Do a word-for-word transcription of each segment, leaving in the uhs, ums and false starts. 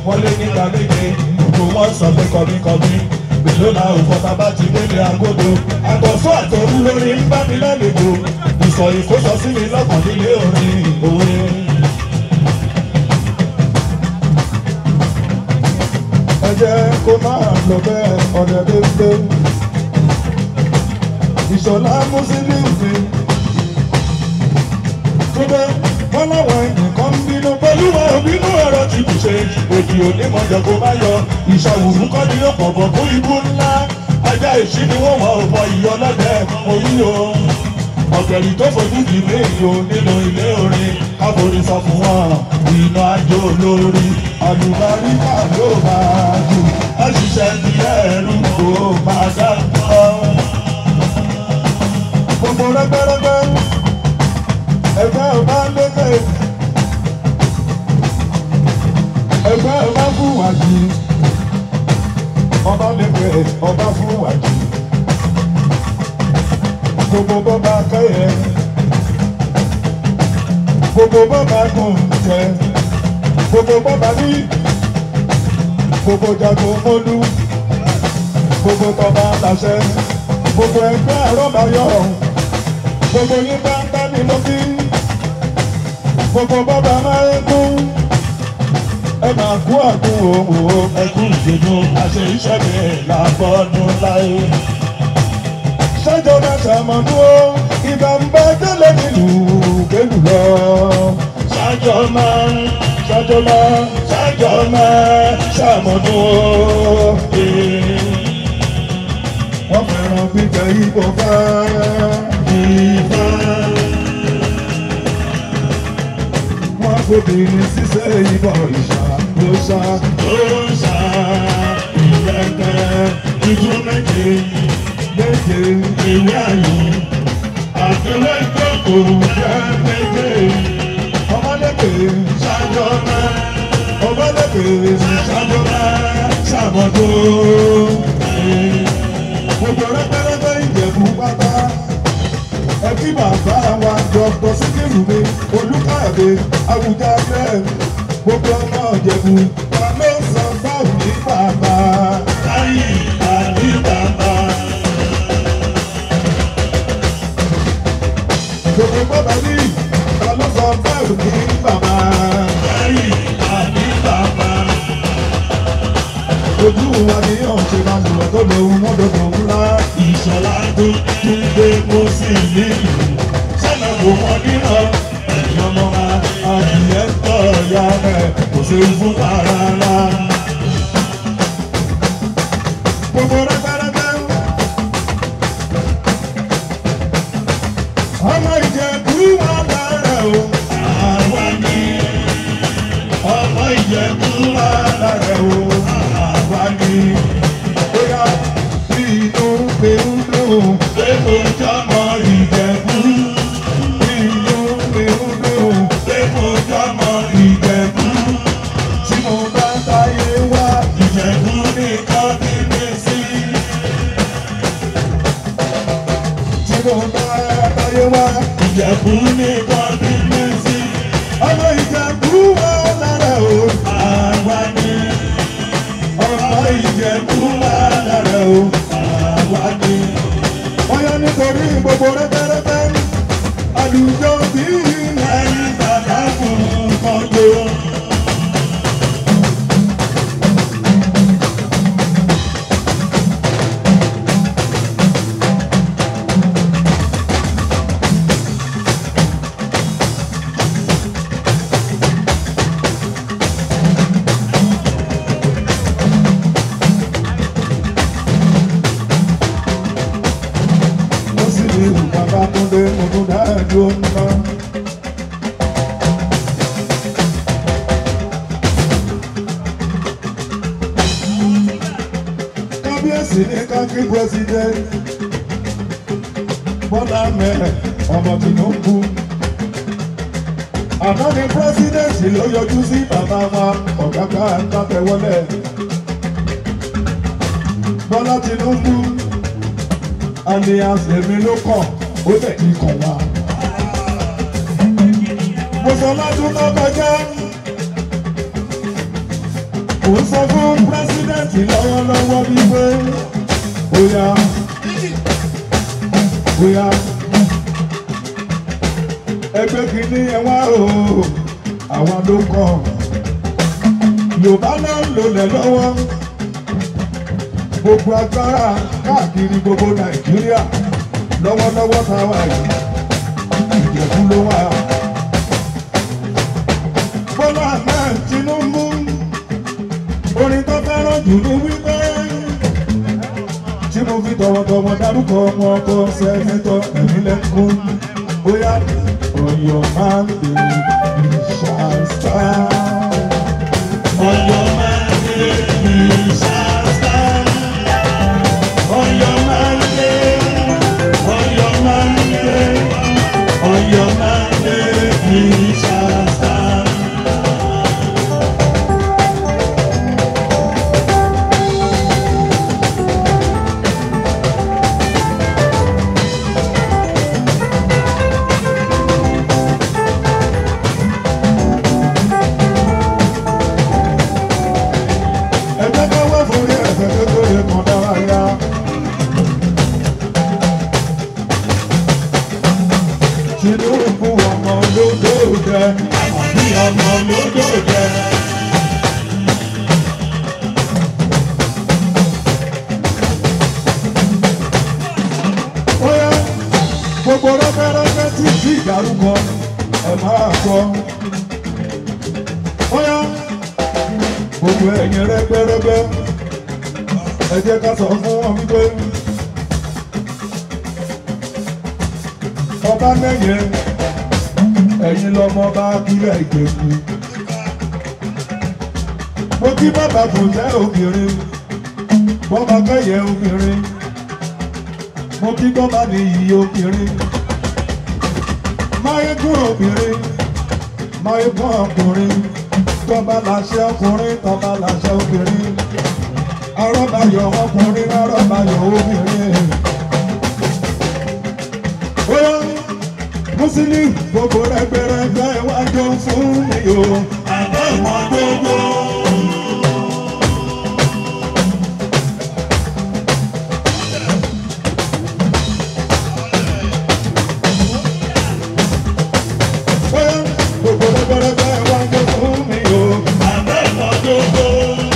wọ́n lé nígbà méje gbogbo wọn sọ pé kọ̀míkọ̀mí èló la òkò tábà ti délé agodo àgbọ̀fọ́ àtọ̀rú lórí ń bá mi lálejò ìsọ̀ ìkósọ sí mi lọ́kàn nílé orin òwe. ẹ jẹ́ kó máa lọ bẹ́ẹ̀ ọ̀dẹ̀ dédé ìṣọ̀lá mùsùlùmí tó bẹ́ẹ̀ wọ́n láwọn nǹkan ń bínú pẹ̀lú wọn ò bínú ọ̀rọ̀ tí kò ṣe òdì onímọ̀jọ kó má yọ ìṣàwùrú kọ́ ni yóò pọ̀pọ̀ fún ibú ńlá ajá ìṣí ni wọ́n wọ ọ̀pọ̀ ìyọlọ́dẹ orí o ọ̀gbẹ̀rì tó fojú di méjì o nínú ilé orin káforí sọ fún wọn iná àjò lórí àlùbáríkà ló máa jù àṣìṣe ti ẹrù kó máa dá ọ. gbogbo rẹgbẹrẹgbẹ ẹgbẹ́ ọba lékè ẹgbẹ́ ọba fún wájú ọba lékè ọba fún wájú gbogbo bọ́ba kẹ́yẹ gbogbo bọ́ba gùn jẹ gbogbo bọ́ba ní gbogbo jago mọ́lú gbogbo tọba láṣẹ gbogbo ẹgbẹ́ àrọ́báyọ̀ gbogbo yín bá ń bá mi lókì gbogbo bọ́ba máa ń gún ẹ máa kú àgún òun ẹkú ìdùnnú àṣẹ iṣẹ́ mi làbọ́dún láyé. ṣájọba ṣàmọ̀dún ó ìbá ń bá délé nílùú kélù lọ. ṣájọba ṣájọba ṣájọba ṣàmọ̀dún ó. wọ́n fẹ́ràn gbígbẹ́ ìbò fá ìfá. wọ́n fòbìnrin ṣiṣẹ́ ìbọn ìṣà ló ṣá ló ṣá ìlẹ̀kẹ̀ ìjú méje méje ìwé àyè àtẹlẹ ìjókòó jẹ́ méje ọmọdébè ṣàjọba ọmọdébè ṣàjọba ṣàmọdó gbogbo rẹpẹrẹpẹ Ìjẹ̀bú pátá ẹbí bàbá wa dọ́kítọ̀ Síkírù mi Olúkáyọ̀dé Awùjalẹ̀ gbogbo ọmọ Ìjẹ̀bú wa ló sọ báwo ní bàbá láyé àbí bàbá. gbogbo bàbá ní ta ló sọ báwo ní bàbá láyé àbí bàbá. ojú wa ní ọ̀ṣẹ́ máa ń lọ tó lòun mọ́dọ̀dọ̀ ńlá Ìṣọ̀lá tó tún gbé mọ́sí nílùú sọ́nà kò mọ́ nínà ẹ̀yìn ọmọ wa adìyẹ ń tọ́ ọ̀yà rẹ̀ kò ṣe fún rárá. gbogbo rẹ́gbẹ́rẹ́gbẹ́ ọmọ Ìjẹ̀bú wà lára o àwa ni ọmọ Ìjẹ̀bú wà lára o àwa ni bóyá bí inú pé ń dùn pé kò jọmọ Ìjẹ̀bú bí inú pé ń dùn pé kò jọmọ Ìjẹ̀bú tí mo bá táyé wá Ìjẹ̀bú nìkan ní mi sí tí mo bá táyé wá Ìjẹ̀bú nìkan ní mi sí ọmọ Ìjẹ̀bú wà lára o àwa ni ọmọ Ìjẹ̀bú wà lára o àwa ni. wọ́n yọ nítorí gbogbo rẹ́tẹ́rẹ́tẹ́ àlùjọ bí ẹ̀yìn bàbá fún kọ́jọ́. Kábíyèsí ní kákí president Bọ́lá mẹ́rẹ̀ ọmọ Tinubu. Àná ni president ló yọjú sí bàbá wa ọ̀gágá káfẹ́wọ́lẹ̀. Bọ́lá Tinubu alias èmi ló kàn ó dẹ̀ ti kàn wá. Mo sọ lọ́dún tó kọjá Mo sọ fún pírẹsidẹ́ǹtì lọ́wọ́lọ́wọ́ wípé bóyá bóyá ẹgbẹ́ kìíní ẹ wá o àwọn ló kọ́ Yorùbá náà ń lòlẹ̀ lọ́wọ́ gbogbo agbára káàkiri gbogbo Nàìjíríà lọ́wọ́lọ́wọ́ táwa yìí Ìjẹ̀bú ló wà. Bọ́lá Ahmed Tinubu orin tó fẹ́ràn jù ní wípé tí mo fi tọ̀wọ̀tọ̀wọ̀ dárúkọ ọmọ ọkọ sẹ́nitọ́ Ẹ̀mílẹ́kùn bóyá ọ̀yọ́ máa ń lè ṣàṣà. ọ̀yọ́ máa ń lè ṣàṣà. ọ̀yọ́ máa ń lè ọ̀yọ́ máa ń lè ọ̀yọ́ máa ń lè ṣàṣà. Tinubu ọmọ lódòdè, àbí ọmọ lódòdè. Bóyá gbogbo rẹ́fẹ́rẹ́fẹ́ tí tí ìdárúkọ ẹ̀ máa kọ́. Bóyá gbogbo ẹ̀yìn rẹ́gbẹ́rẹ́gbẹ́ ẹ jẹ́ ká sọ fún wọn wípé ọba lẹ́yìn ẹ̀yin lọ́mọ bá kílẹ̀ Ìjẹ̀bú. Mo kí bàbá kò jẹ́ obìnrin, bọ́ba kẹ́yẹ obìnrin, mo kí bọ́ba nìyí obìnrin, máyégún obìnrin, máyégún ọkùnrin, tọ́ba làṣẹ ọkùnrin, tọ́ba làṣẹ obìnrin, arọ́bàyọ̀ ọkùnrin, arọ́bàyọ̀ obìnrin. Musili gbogbo rẹgbẹrẹgbẹ wájú fún mi o. Àbọ̀ ìmọ̀ gbogbo. Gbogbo rẹgbẹrẹgbẹ wájú fún mi o. Àbọ̀ ìmọ̀ gbogbo.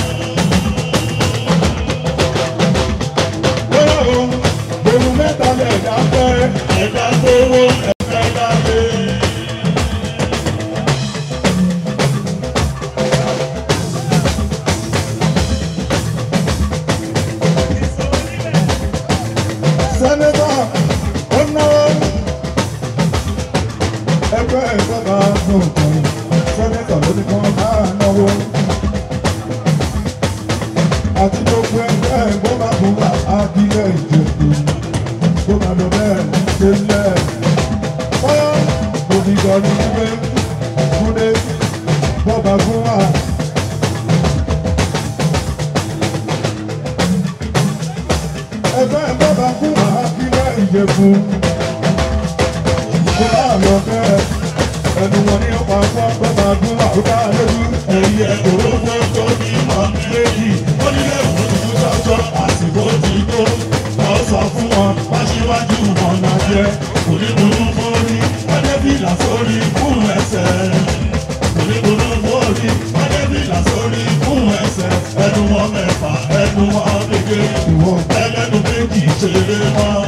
Gbogbo mẹ́ta lè dá fẹ́ ẹ̀dá gbowó. Àti gbogbo ẹgbẹ́ ẹ̀gbọ́n bá fún wa Abílẹ̀ Ìjẹ̀bú tó máa lọ bẹ́ẹ̀ délẹ̀. Bọ́yá òdìgbà ní wípé Túndé bọ́ba fún wa. Ẹgbẹ́ bọ́ba fún wa Abílẹ̀ Ìjẹ̀bú tó máa lọ bẹ́ẹ̀ ẹnu wọn ní ọ̀pá fún bọ́ba fún wa ó dá lójú. Ẹ̀yẹ òrógbó tó ní mọ̀ méjì ó nílé òkúta sọ́jọ́ àsìkò ti tó. Wọ́n sọ fún wọn wáṣíwájú wọn náà jẹ́ onígbòrò fórí wádébìlà sórí fún ẹsẹ̀. Onígbòrò fórí wádébìlà sórí fún ẹsẹ̀. Ẹnu wọn mẹ́fà ẹnu wọn méje ìwọ̀n ẹlẹ́nu méjì ṣeré wọn.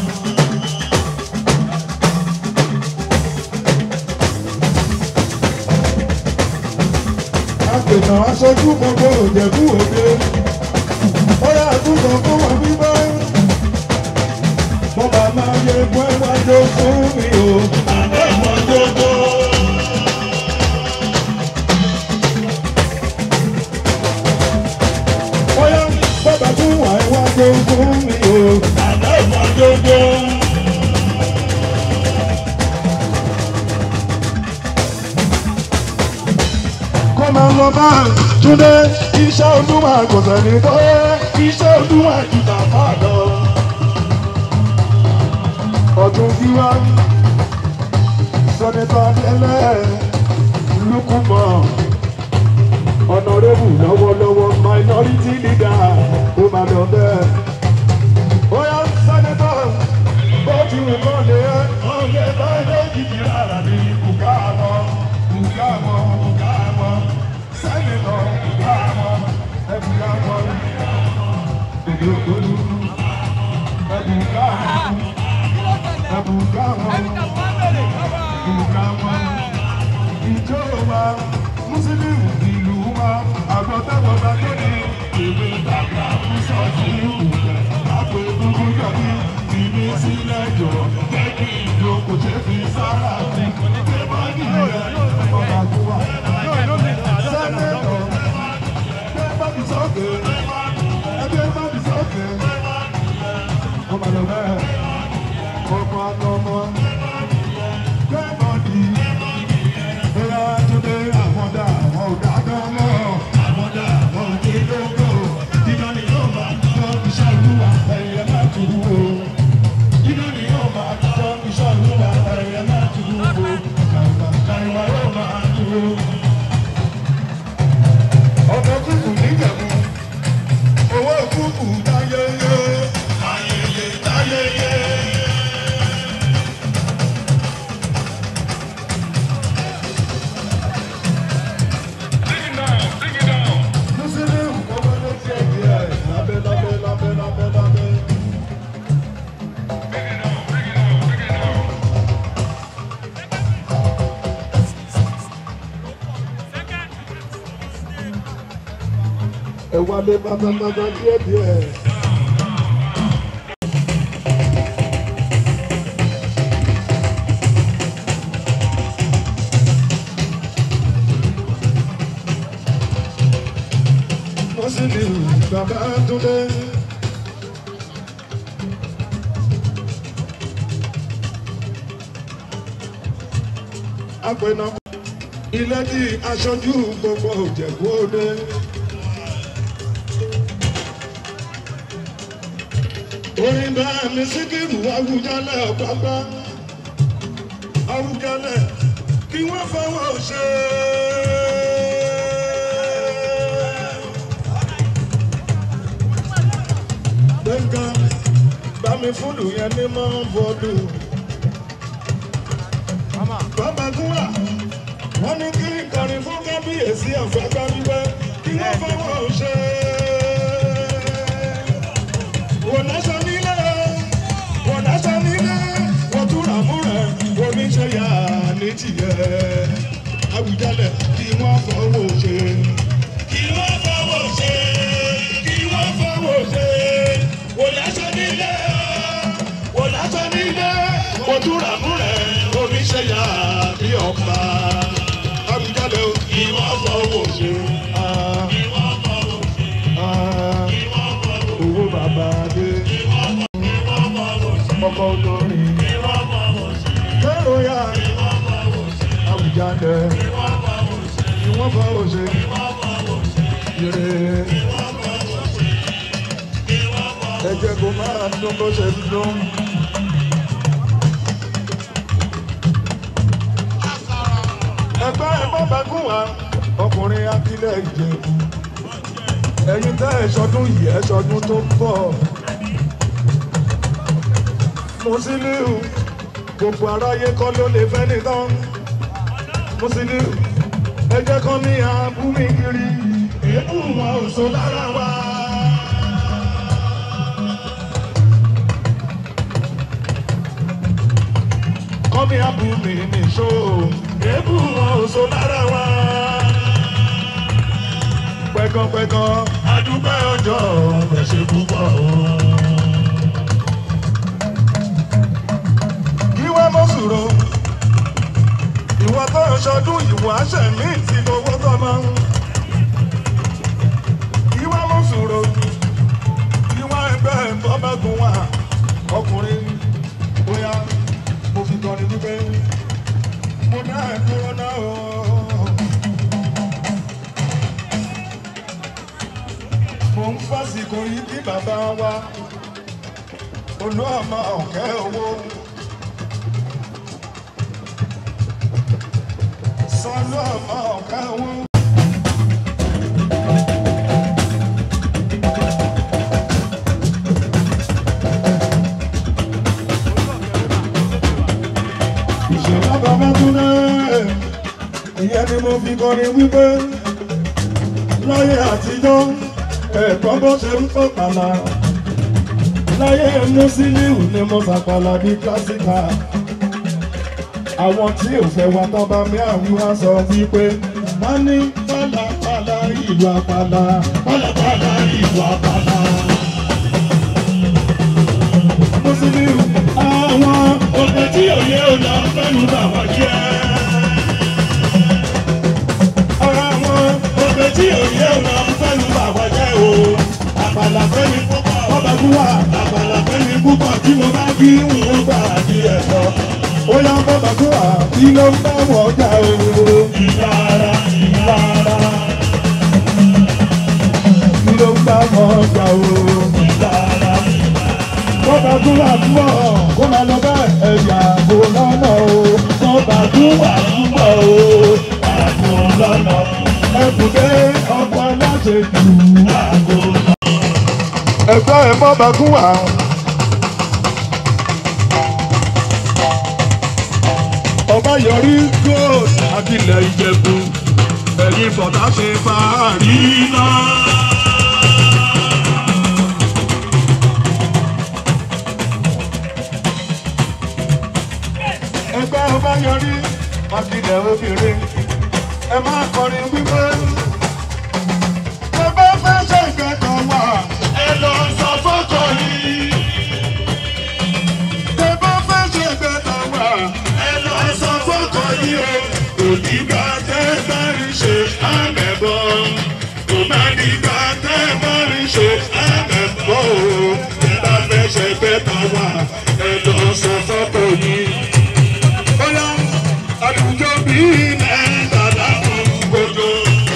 Àpènà aṣojú gbogbo Ìjẹ̀bú Òde. Ó yà àtúntò fún wọn bíbá. Bọ́ba máa yẹ ẹgbẹ́ wájú fún mi o. Àbẹ́ ìmọ̀ gbogbo. Ó yà bọ́ba tún wà wájú fún mi o. Àbẹ́ ìmọ̀ gbogbo. Kọ́mọ lọ bá Túndé iṣẹ́ Olúwa kò sẹ́ni tó yẹ iṣẹ́ Olúwa jù bàbá lọ. Ọdún tí wá Sẹ́nitọ́ Adélẹ̀ Lúkúmọ̀ ọ̀nàrẹ́bù lọ́wọ́lọ́wọ́. máa lọ bẹ́ẹ̀. Bóyá sẹ́nitọ́ bó ti wù kọ́ lé ọ̀lẹ́ báyìí jìjì rárá ní kùkà wọn kùkà wọn kùkà wọn sẹ́nitọ́ kùkà wọn ẹ̀kùkà wọn èdè òkúlù ẹ̀kùkà wọn ẹ̀kùkà wọn kùkà wọn ìjọ wa mùsùlùmí ìlú wa àgbọ̀tẹ́gbọ̀tà tó ní ìwé dàgbà fún sọ́ọ̀tì ìwúkẹ́ àpò egungun yọ̀bí ìní sílẹ̀ jọ jẹ́ kí ìjọ kò ṣe fi sára sí ṣé bá nìyẹn ọ̀gá tó wà. sẹ́nẹ̀tọ̀ ẹgbẹ́ bá ti sọ́ọ̀kẹ́ ẹgbẹ́ bá ti sọ́ọ̀kẹ́ ọmọ lọ bẹ́ẹ̀ ọmọ àtọmọ kẹ́mọ̀dì bóyá tó dé àwọn dá àwọn ọ̀gá dán mọ́ àwọn dá àwọn òkè lóko dídán ni yóò máa tọ́ iṣẹ́ ìlúwa ẹ̀yẹ máa tù ú o dídán ni yóò máa tọ́ iṣẹ́ ìlúwa ẹ̀yẹ máa tù ú o kàìwá kàìwá yóò máa tù ú. ọmọ kúkú níjẹ̀bú owó kúkú táyéyé ayẹyẹ táyéyé. Ẹ wálé pátápátá díẹ̀ díẹ̀. Wọ́n sì ní bàbá Túndé. Àpẹnà ilé tí aṣojú gbogbo Ìjẹ̀bú Òde. Orin bá mi Síkírù Awùjalẹ̀ ọ̀pápá Awùjalẹ̀ kí wọ́n fọwọ́ ṣe. Gbẹ̀ngàn bá mi fúlù yẹn ní mọ́ bọ́dù. Bàbá Gúnwà wọ́n ní kí n kọrin fún kábíyèsí ọ̀fẹ́ gbáwíwẹ́ kí wọ́n fọwọ́ ṣe. Wọ́n lásọ nílé, wọ́n lásọ nílé, wọ́n túra múrẹ̀, omi ṣe yà ní tìyẹ́. Awùjalẹ̀ kí wọ́n fọwọ́ ṣe. Kí wọ́n fọwọ́ ṣe. Kí wọ́n fọwọ́ ṣe. Wọ́n lásọ nílé, wọ́n lásọ nílé, wọ́n túra múrẹ̀, omi ṣe yà ní ọ̀pá. Awùjalẹ̀ kí wọ́n fọwọ́ ṣe. Kí wọ́n fọwọ́ ṣe. Owó bàbá dé. Ọkọ̀ olórin. Kẹ́rò yá. Awùjalẹ̀. Kí wọ́n fọwọ́ ṣe. Yèrè. Ẹ jẹ́ kó máa dún bó ṣe dún. Ẹgbẹ́ ẹ̀fọ́ bá gùn wá. Ọkùnrin akílẹ̀ Ìjẹ̀bú. Ẹ̀yin tẹ́ ẹ ṣọdún yìí ẹ ṣọdún tó ń bọ̀. Musiliu gbogbo aráyé kọ́ ló lè fẹ́ nìkan. Musiliu ẹ jẹ́ kọ́ ní abúlé kiri èébú wọn ò so lára wa. Kọ́ ní abúlé nìṣó èébú wọn ò so lára wa. Pẹ̀kọ̀pẹ̀kọ̀ adúpẹ́ ọjọ́ ẹ̀ṣẹ̀ púpọ̀ o. Ìwà mọ́sùrò ìwà tó ń ṣọdún ìwà ṣẹ̀mí ti gbogbo tọ́mọ. Ìwà mọ́sùrò ìwà ẹgbẹ́ tọ́mẹ́gun wà ọkùnrin bóyá mo fi kọrin wípé mo dá ẹ̀ dúró náà o. Mo ń fásitì yìí kí bàbá wa olú ọmọ ọ̀kẹ́ owó sọlú ọmọ ọ̀kẹ́ owó. mo fi kọrin wípé láyé àtijọ́ ẹ̀kọ́ bó ṣe ń pọ̀pàlà láyé Musiliu ni mo ṣàpàlà bí kílásíkà àwọn tí ò fẹ́ wa tán bá mi àwíwá sọ wípé má ní pálapàla ìlú àpàlà pálapàla ìlú àpàlà. Musiliu àwọn òpè tí òye ò lọ fẹ́nu bà wọ́n jẹ́. Àwọn òpè tí òye ò lọ fẹ́nu bà wọ́n jẹ́ o. Àpàlà fẹ́mi púpọ̀ ọba gúwà. Àpàlà fẹ́mi púpọ̀ tí mo bá kí n ò gbà bí ẹ̀tọ́. Ó yá bọ́bà gúwà kí ló ń bá wọ́n jà o. Ìlara ìlara kí ló ń bá wọ́n jà o. Ìlara bọ́bà gúwà púpọ̀ kó máa lọ bá ẹ̀yà àgbo lọ́nà o. Bọ́bà gúwà púpọ̀ o. Àgbo lọ́nà ẹ̀kúndé ọkọ̀ láti jù àgbo lọ́nà. Ẹ̀gbọ́n ẹ̀ bọ́bà gúwà. Ọba yọrí gold akílẹ̀ Ìjẹ̀bú ẹ̀yìn bọ̀dá ṣe fàárí náà. Ẹgbẹ́ ọba yọrí akílẹ̀ obìnrin ẹ máa kọrin wípé ẹ bá fẹ́ ṣe ìkẹta wà ẹ lọ sọ fọ́kọ yìí. Ẹ bá fẹ́ ṣe ìkẹta wà ẹ lọ sọ fọ́kọ yìí o. Òdìgbà tẹ́ bá rí ṣe àmẹ́bọ̀. Kò má dìgbà tẹ́ bá rí ṣe àmẹ́bọ̀ o. Ẹ bá fẹ́ ṣe ìkẹta wà ẹ lọ sọ fọ́kọ yìí. Bóyá àdùjọ bíi mẹ́ta dákun gbogbo.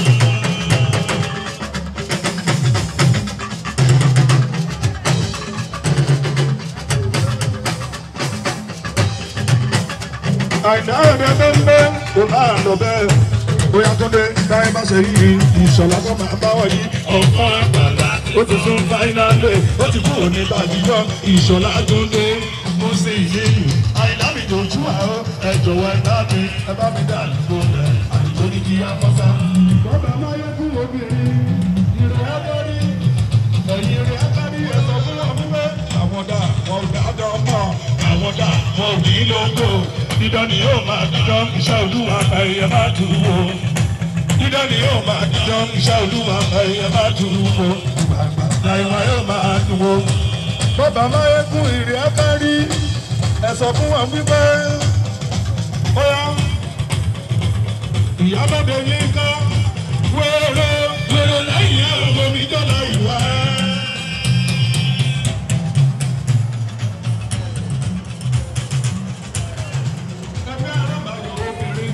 Àìdá ẹ̀rẹ́ bẹ́ẹ̀ kò máa lọ bẹ́ẹ̀. Bóyá tó dé táyé bá ṣe yí ìṣọ̀lá tó máa bá wọ̀ yí. Ọ̀pọ̀ àgbàlá ó ti sún fáínálì ó ti kúrò ní bàjíjọ́ ìṣọ̀lá tó dé. Mo sì yí yù. Àìdá mi tó tú àárọ̀ ẹ jọ̀wọ́ ẹ bá mi ẹ bá mi dá àdúgbò rẹ̀ àdúgbò ní kí á fọ́sá. Bọ́bá máa yẹ fún obìnrin ìrìn abọ́rí ẹ̀yìn ìrìn abọ́rí ẹ̀sọ́ fún ọmúwé. Àwọn dà wọn ò dáadọ́ mọ́ àwọn dà wọn ò ní lóńgò. Dídán ni yóò máa dídán iṣẹ́ Olúwa ẹ̀yẹ máa dùn wò. Dídán ni yóò máa dídán iṣẹ́ Olúwa ẹ̀yẹ máa dùn wò. Gbàgbà ìwà yóò máa dùn wò. Bọ́bá máa yẹ fún ìrìn abọ́rí ẹ̀sọ́ fún wọn wípé bóyá Ìyábọ̀dé yín ká wéré wéré lẹ́yìn ẹ̀rọ omi jọ́lá ìwà. Ẹgbẹ́ arábàyọ̀ obìnrin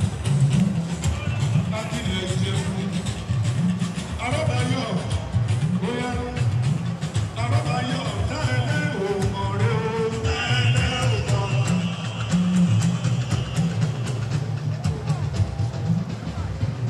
láti ilẹ̀ Ìjẹ̀bú. Arábàyọ̀ bóyá arábàyọ̀ táẹ̀lẹ́ òmò rẹ̀ ó táẹ̀lẹ́ òmò.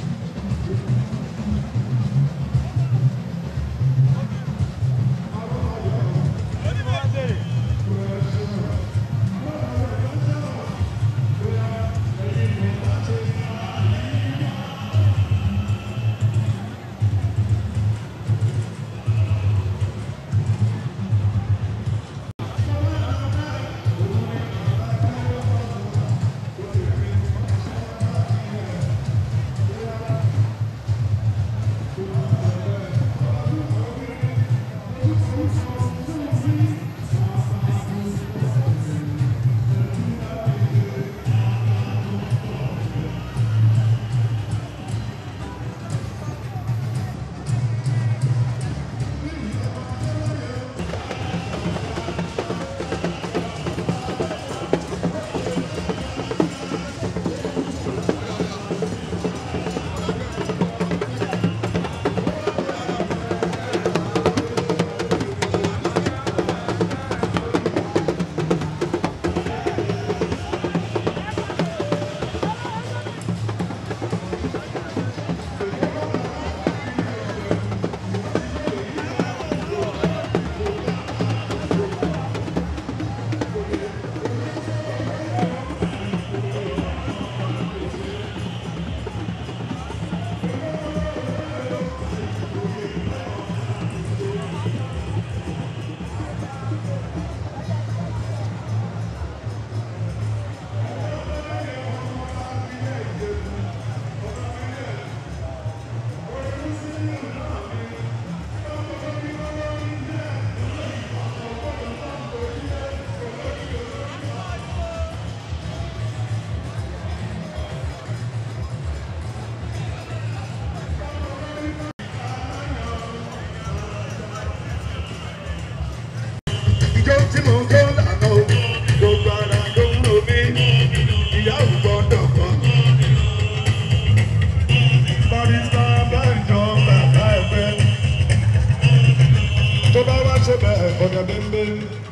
ọ̀dọ̀ bẹ́ẹ̀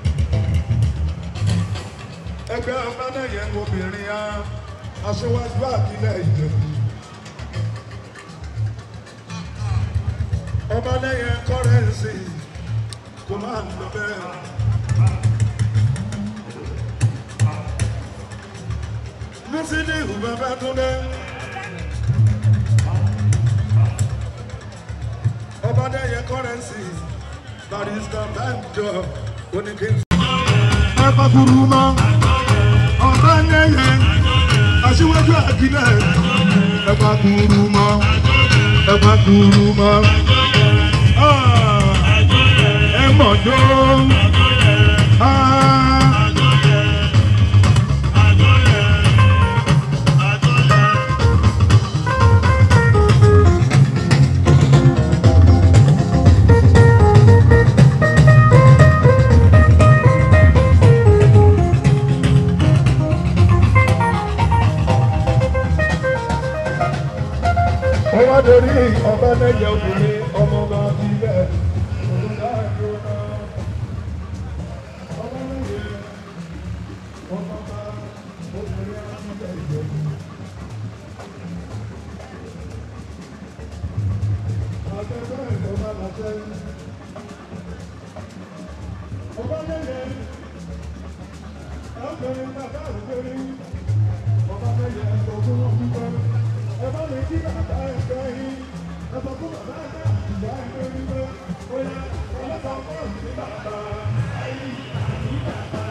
ẹgbẹ́ ọmọdéyẹ obìnrin á aṣíwájú àbílẹ̀ Ìjẹ̀bú ọmọdéyẹ kọ́rẹ́ǹsì kò máa ń lọ bẹ́ẹ̀. Musidi Ubaba Tunde ọmọdéyẹ kọ́rẹ́ǹsì Barrister Banjo oníkèé. Ẹ̀fọ́ kúrú mọ́ ọba lẹ́yẹ aṣíwájú àkílẹ̀ ẹ̀fọ́ kúrú mọ́ ẹ̀fọ́ kúrú mọ́ ẹ̀ mọ̀jọ́ lórí ọba lẹ́yẹ obìnrin ọmọ ọba ilẹ̀ olùdájọ́ ọba lẹ́yẹ ọmọ ọba obìnrin ilẹ̀ Ìjẹ̀bú. Àtẹ̀tẹ̀ ìjọba làṣẹ ọba lẹ́yẹ ọkùnrin bàbá òkèrè ọba lẹ́yẹ ọdún wọn pípẹ́. Ẹ̀bá mi kí bàbá ẹ̀fẹ́ yín, ẹ̀fọ́ fún bàbá ẹ̀fẹ́ ìyá ẹ̀fẹ́ wípé ó yẹ ọlọ́pàá fọ́ọ̀mù ní bàbá ayé àní bàbá.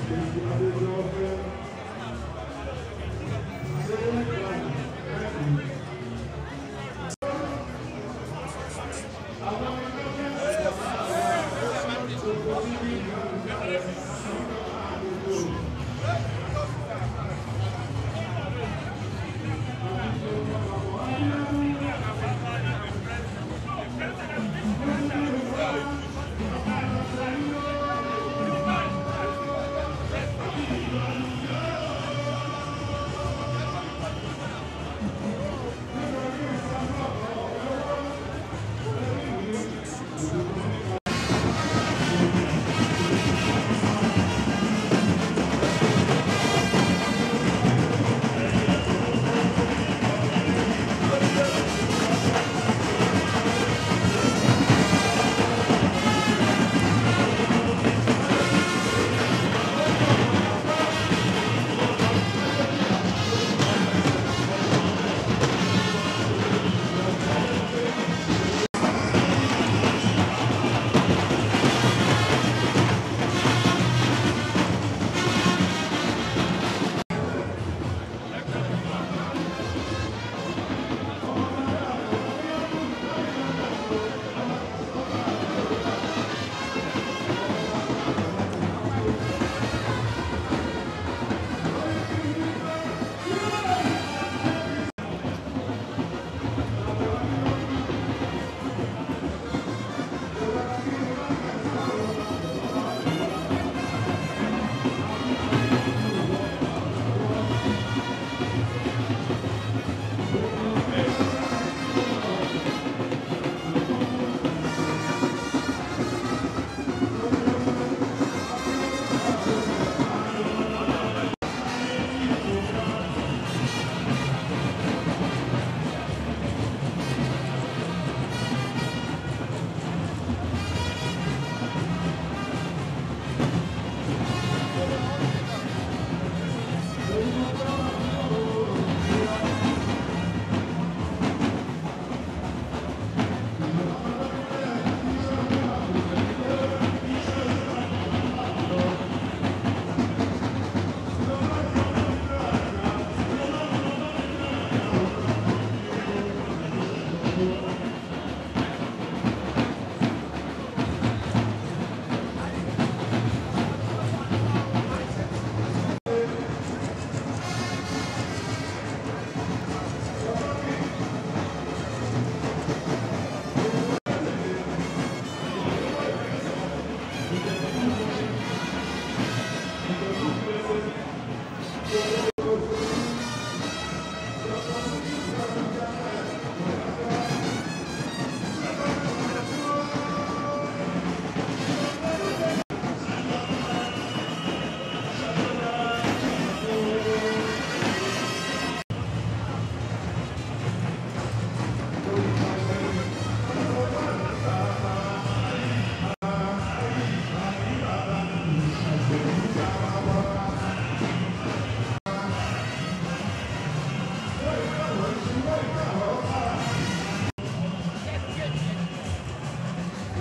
Thank you.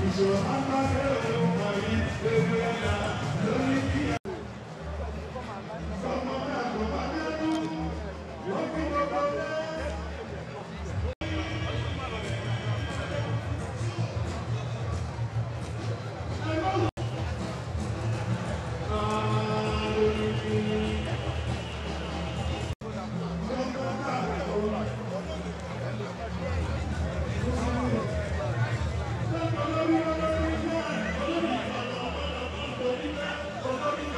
Thank you.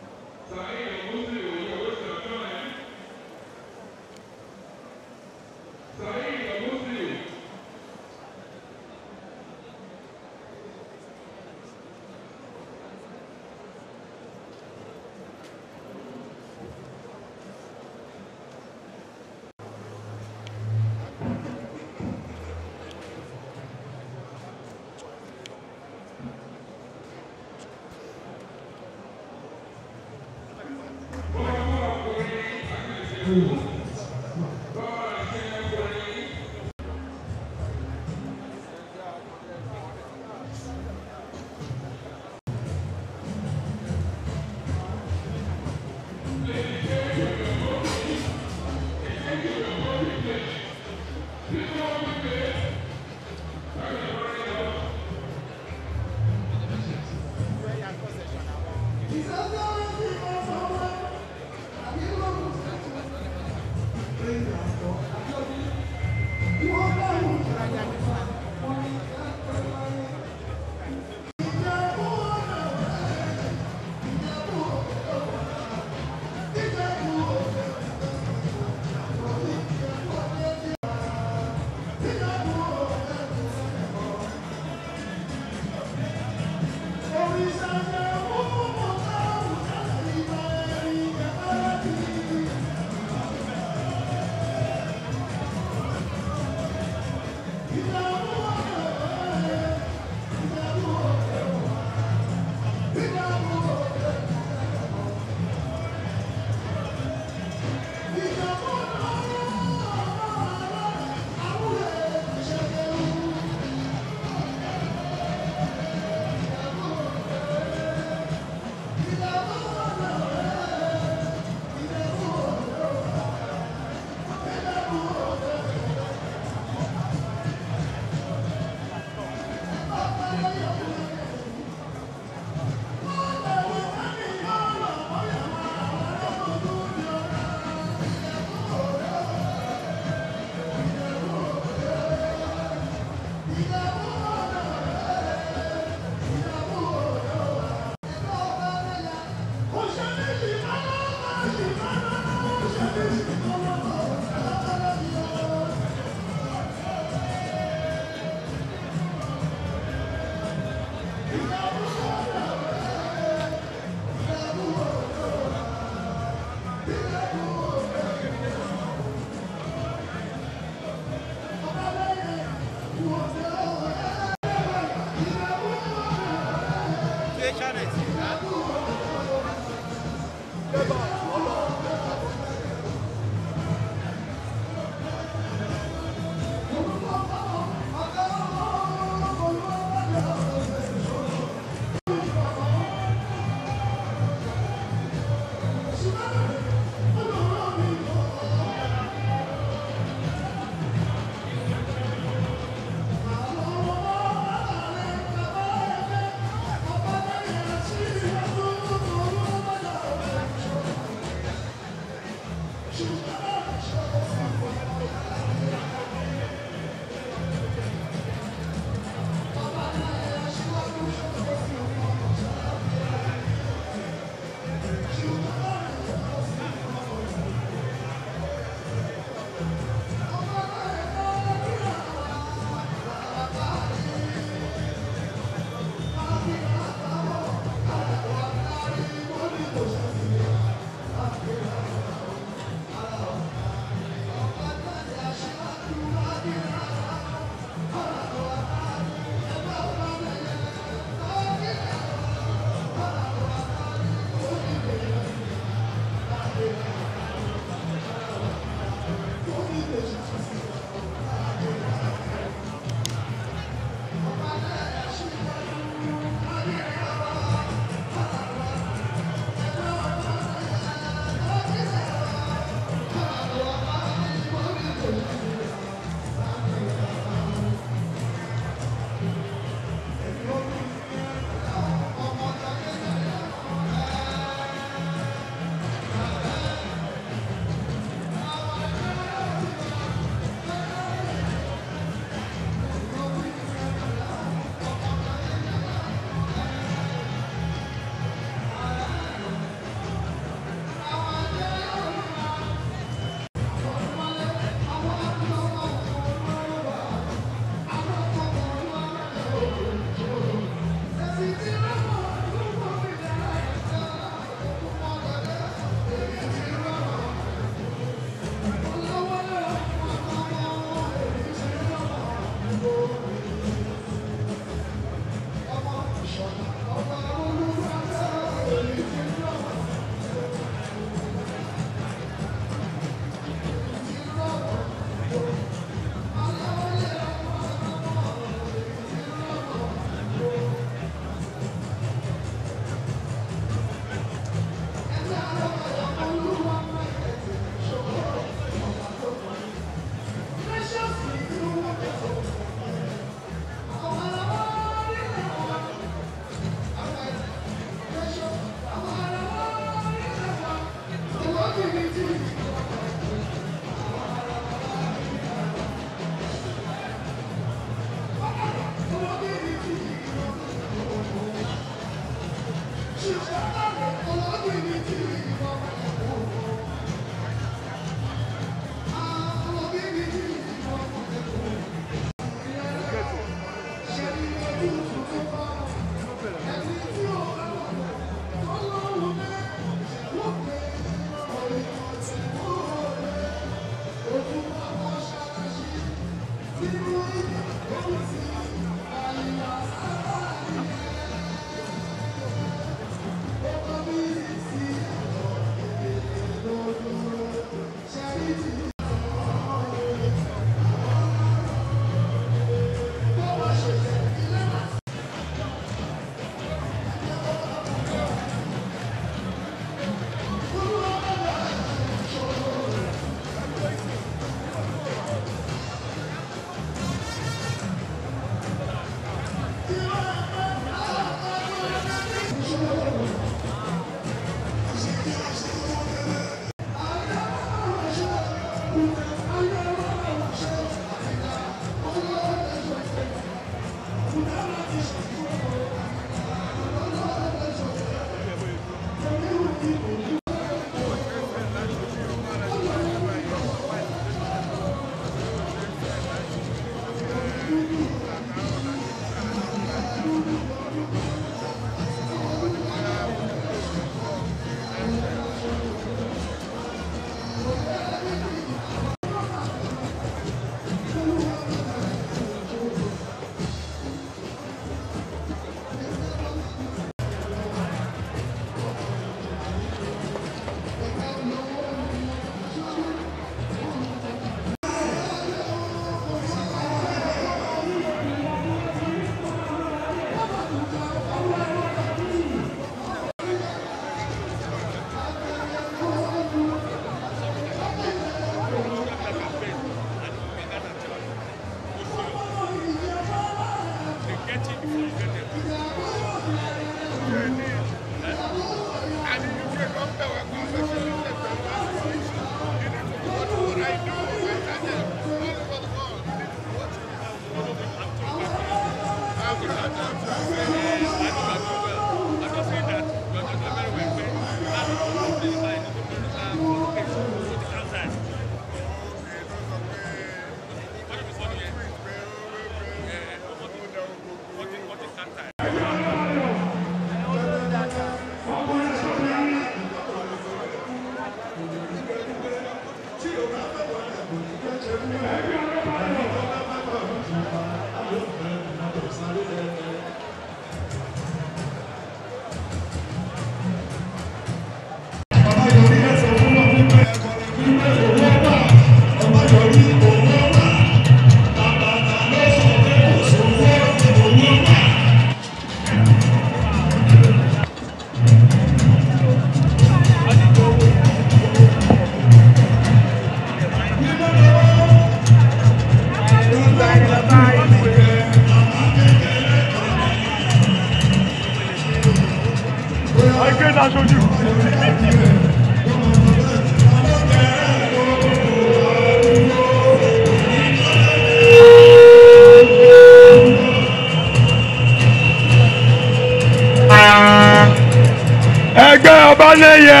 Ẹgbẹ́ Ọbalẹ́yẹ.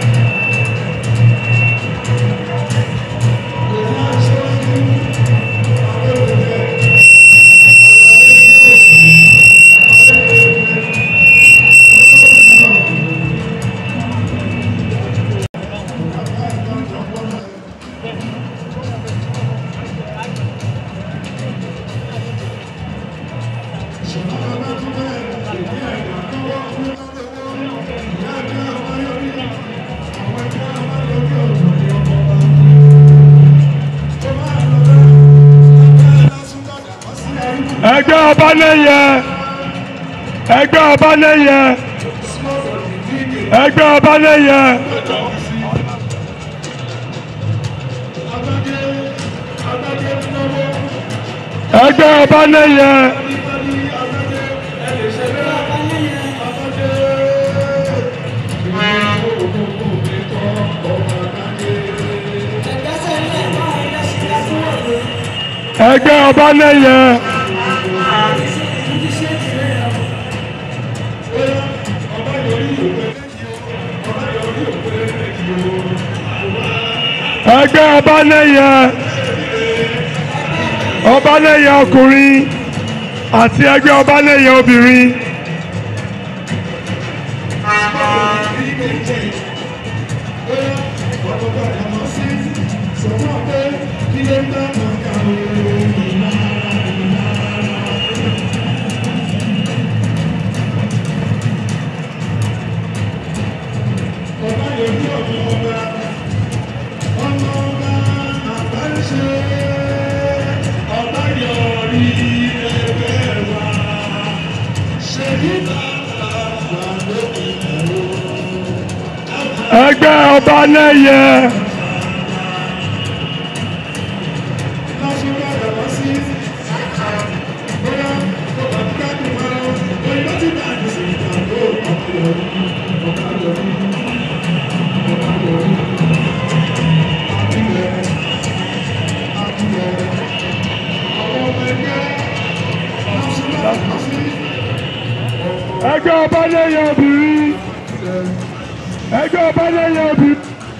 Ẹgbẹ́ Ọbalẹ́yẹ. Ẹgbẹ́ Ọbalẹ́yẹ. Ẹgbẹ́ Ọbalẹ́yẹ. Ẹgbẹ́ Ọbalẹ́yẹ. Ẹgbẹ́ Ọbalẹ́yẹ. Ẹgbẹ́ Ọbalẹ́yẹ. Ọbalẹ́yẹ ọkùnrin àti ẹgbẹ́ Ọbalẹ́yẹ obìnrin. Ẹgbẹ́ ẹgbẹ́ Ọbalẹ́yẹ. Ẹgbẹ́ Ọbalẹ́yẹ obìnrin. Ẹgbẹ́ Ọbalẹ́yẹ obìnrin.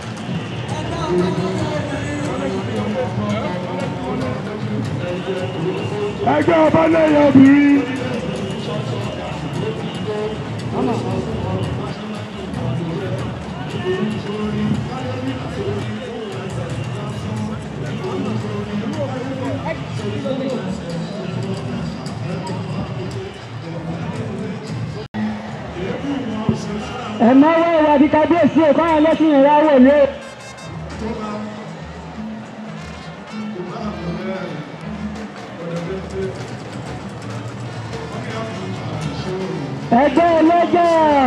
Ẹgbẹ́ Ọbalẹ́yẹ obìnrin. ẹ máa wá ìwà di kábíyèsí ẹ̀kọ́ àwọn ẹlẹ́sìn ìyá wò lé. ẹgbẹ́ ọlọ́jà.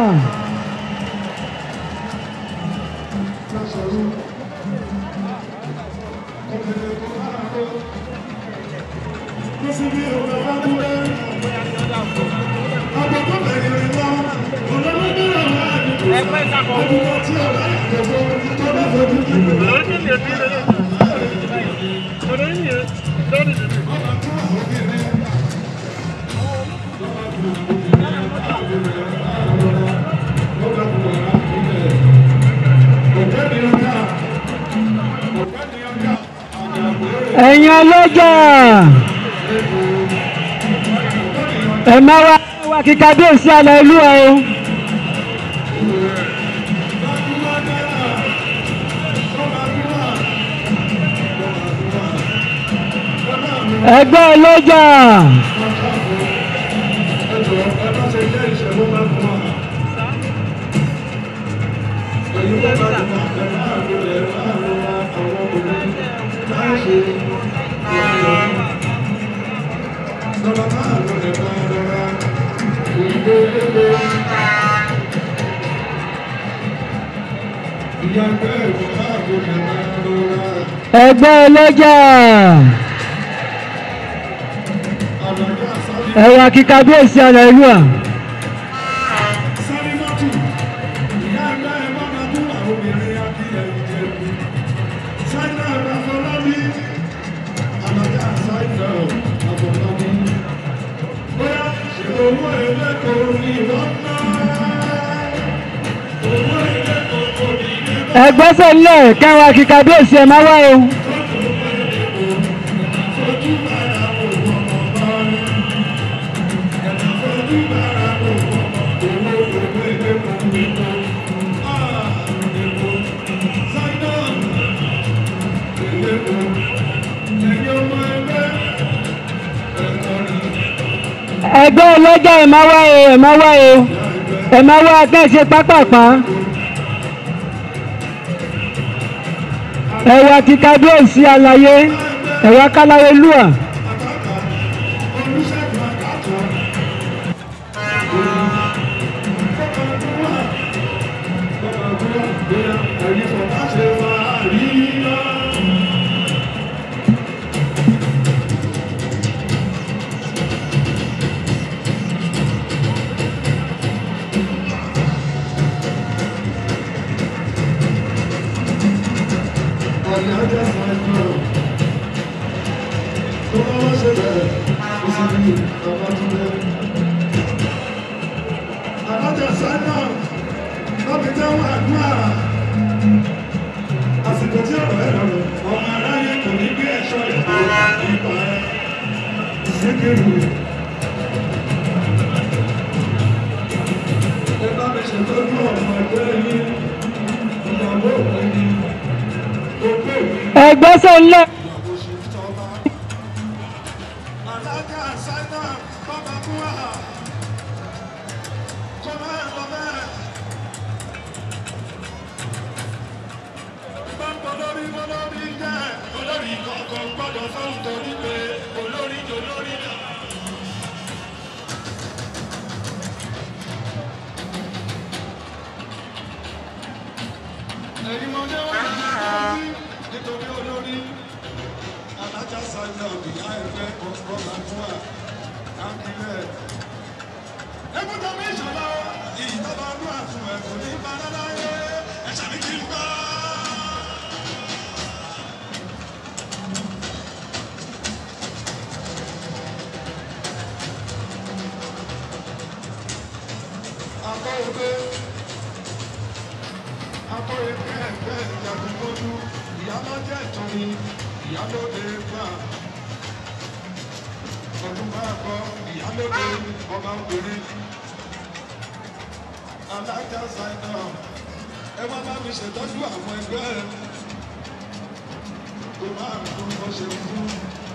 ẹ̀yin ọlọ́jà ẹ máa wá wá kí kábíyèsí alẹ́ ìlú ẹ o. ẹgbẹ́ ọlọ́jà. ẹgbẹ́ ọlọ́jà. ẹ wá kí kábíyèsí alẹ́ ìlú à. ẹgbẹ́ sẹ́lẹ̀ káwa kí kábíyèsí ẹ̀ máa wá o. ẹgbẹ́ ọlọ́jà ẹ̀ máa wá o ẹ̀ máa wá o ẹ̀ máa wá kẹ́sẹ̀ pápápá. ẹ wá kí kábíyèsí aláyé ẹ wá káláyé lúà. àsìkò tí ọ̀rọ̀ ẹ̀ lọ́rọ̀ ọmọ aráyé kò ní gbé ẹ̀ṣọ́ ìgbà ìgbà ẹ̀ ṣékèrú. ẹ bá mi ṣètọ́jú ọmọ ẹgbẹ́ yín ìyàwó òkú ni gbogbo òkú. ẹgbẹ́ sẹ́lẹ̀. alága ṣáínà bàbá búwa kọ́ máa ń lọ bẹ́ẹ̀. olórí olórí jẹ́ olórí kọ̀ọ̀kan gbọ́dọ̀ fáwọn torí pé olórí jò lórí náà. akílẹ̀. Ẹgbẹ́ta mi ìṣọ̀lá ìjọba ọdún àtún ẹ̀kọ́ ní Bàdáláyé ẹ̀ṣẹ̀ mi kì í gbọ́. Akọ́wé akọ́wé ẹgbẹ́ ìjàdùmọ́jú ìyálọ́jẹ́ ìtọ́ni ìyálóde gbà. Ọdún máa gbọ́ ìyálóde ọba obìnrin. Alájà ṣáínà ẹ wá bá mi ṣètọ́jú àwọn ẹgbẹ́ tó máa ń tún bọ́ ṣe fún.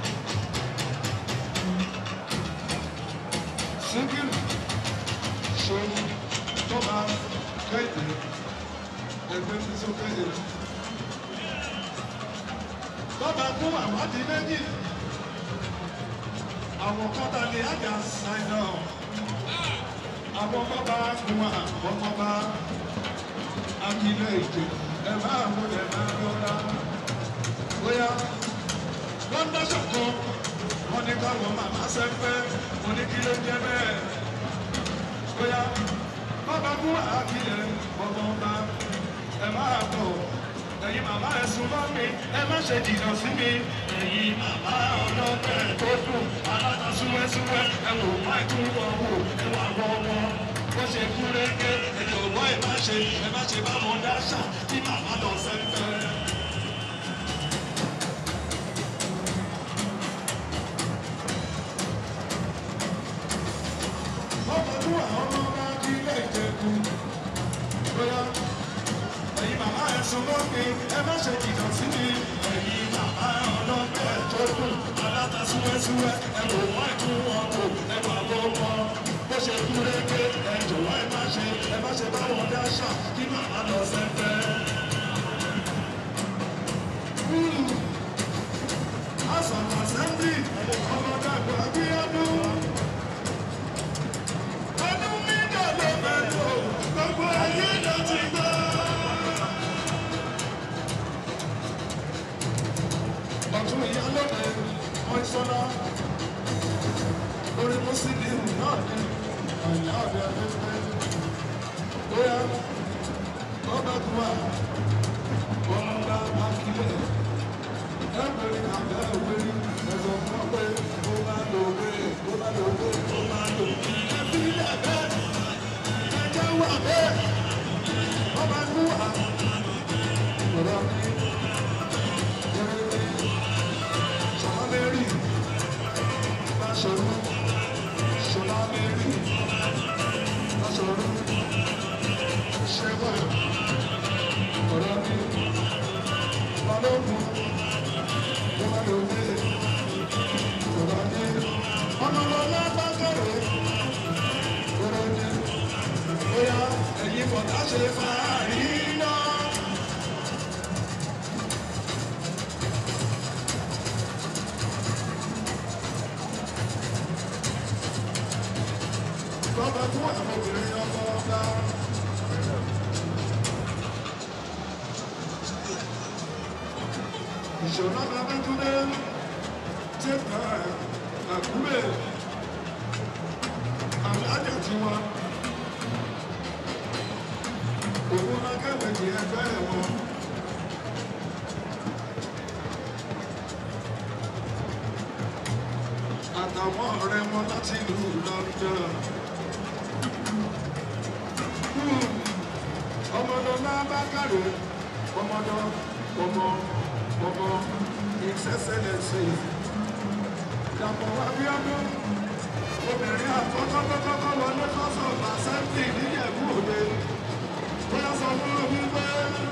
Síkírù ṣòun tó máa kéde ẹgbẹ́ tí sókè yẹ. Bọ́bá fún àwádìí méjì. Àwọn kọ́ta ni àjà ṣáínà. Àwọn bọ́bá fún àwọn bọ́bá akílẹ̀ ìjọ. Ẹ máa mú ẹ máa lọ́ra. Bóyá wọ́n dáṣọ̀ kan. Wọ́n ní káwọn màmá sẹ́fẹ́. Wọ́n ní kí ló jẹ́ bẹ́ẹ̀. Bóyá bọ́bá fún akílẹ̀ bọ́bá ẹ máa bọ̀. Ẹ̀yin màmá ẹ súnmọ́ mi, ẹ má ṣe jìnnà sí mi. Ẹ̀yin màmá ọlọ́pẹ̀ tó dùn, aláta súwẹ́súwẹ́, ẹ wò má tún wọ́n wò, ẹ wà wọ́ wọn. Bó ṣe kú rẹ́gẹ́, ẹ jọ̀wọ́ ẹ má ṣe, ẹ má ṣe bá wọn dáṣà kí màmá lọ sẹ́fẹ́. Ọmọdún àwọn ọmọ bá kí ilé ìjẹ̀kú. Bóyá ẹ̀yin màmá ẹ súnmọ́ mi, ẹ má ṣe jìnnà sí mi. Ẹ̀yin màmá ọlọ́pẹ̀ tó dùn, aláta súwẹ́súwẹ́, ẹ wò wọ́n ìtún wọn wò, ẹ wà wọ́ wọn. Bó ṣe kú rẹ́gẹ́, ẹ jọ̀wọ́ ẹ má ṣe, ẹ má ṣe bá wọn dáṣà kí màmá lọ sẹ́fẹ́. Àṣàmù àṣẹ́mbì, ọmọ dàgbà bí ọdún. Ọdún mídà ló mẹ́lò, gbogbo ayé ló ti gbọ́. Ọ̀tún ìyálóde Mọ́ísọ́lá lórí Mùsùlùmí náà ní àyà ọ̀dẹ afẹ́fẹ́. Bóyá ọba tó wà wọ́n ń bá akílẹ̀. Ẹgbẹ̀rin àbẹ́ òwérí ẹ̀sọ̀ fún ọ pé ó máa lò wé, ó máa lò wé, ó máa lò wé. Ẹbí ilẹ̀ bẹ́ẹ̀ ẹjẹ́ wà bẹ́ẹ̀ ọba tó wà. Ọ̀rọ̀ mi. Mary, Basharu, Shola Mary, Basharu, Sheba, Orami, Malobu, Malobu, Orami, Ọlọ́lọ́lá Bákàrẹ̀, Orami, Oya, ẹ̀yin bọ̀dá ṣe fàárí náà. Bọ́bá fún àwọn obìnrin ọmọ ọba. Ìṣọ̀lá Babátúndé tẹ́ka àkúrẹ́ àlájà tiwa. Òun lákẹ́wẹ̀dì ẹgbẹ́ ẹ̀wọ̀n. Àtàwọn ọ̀rẹ́ wọn láti ìlú London. Ọmọdọ́lá Bákàrẹ̀, ọmọdọ́, ọmọ, ọmọ, His Excellency. Dàpọ̀ Abíọ́dún, obìnrin àkọ́kọ́ kọ́kọ́ wọlé kọ́sọ̀ Assembly níyẹ̀bú òde. Bóyá sọ fún mi pé,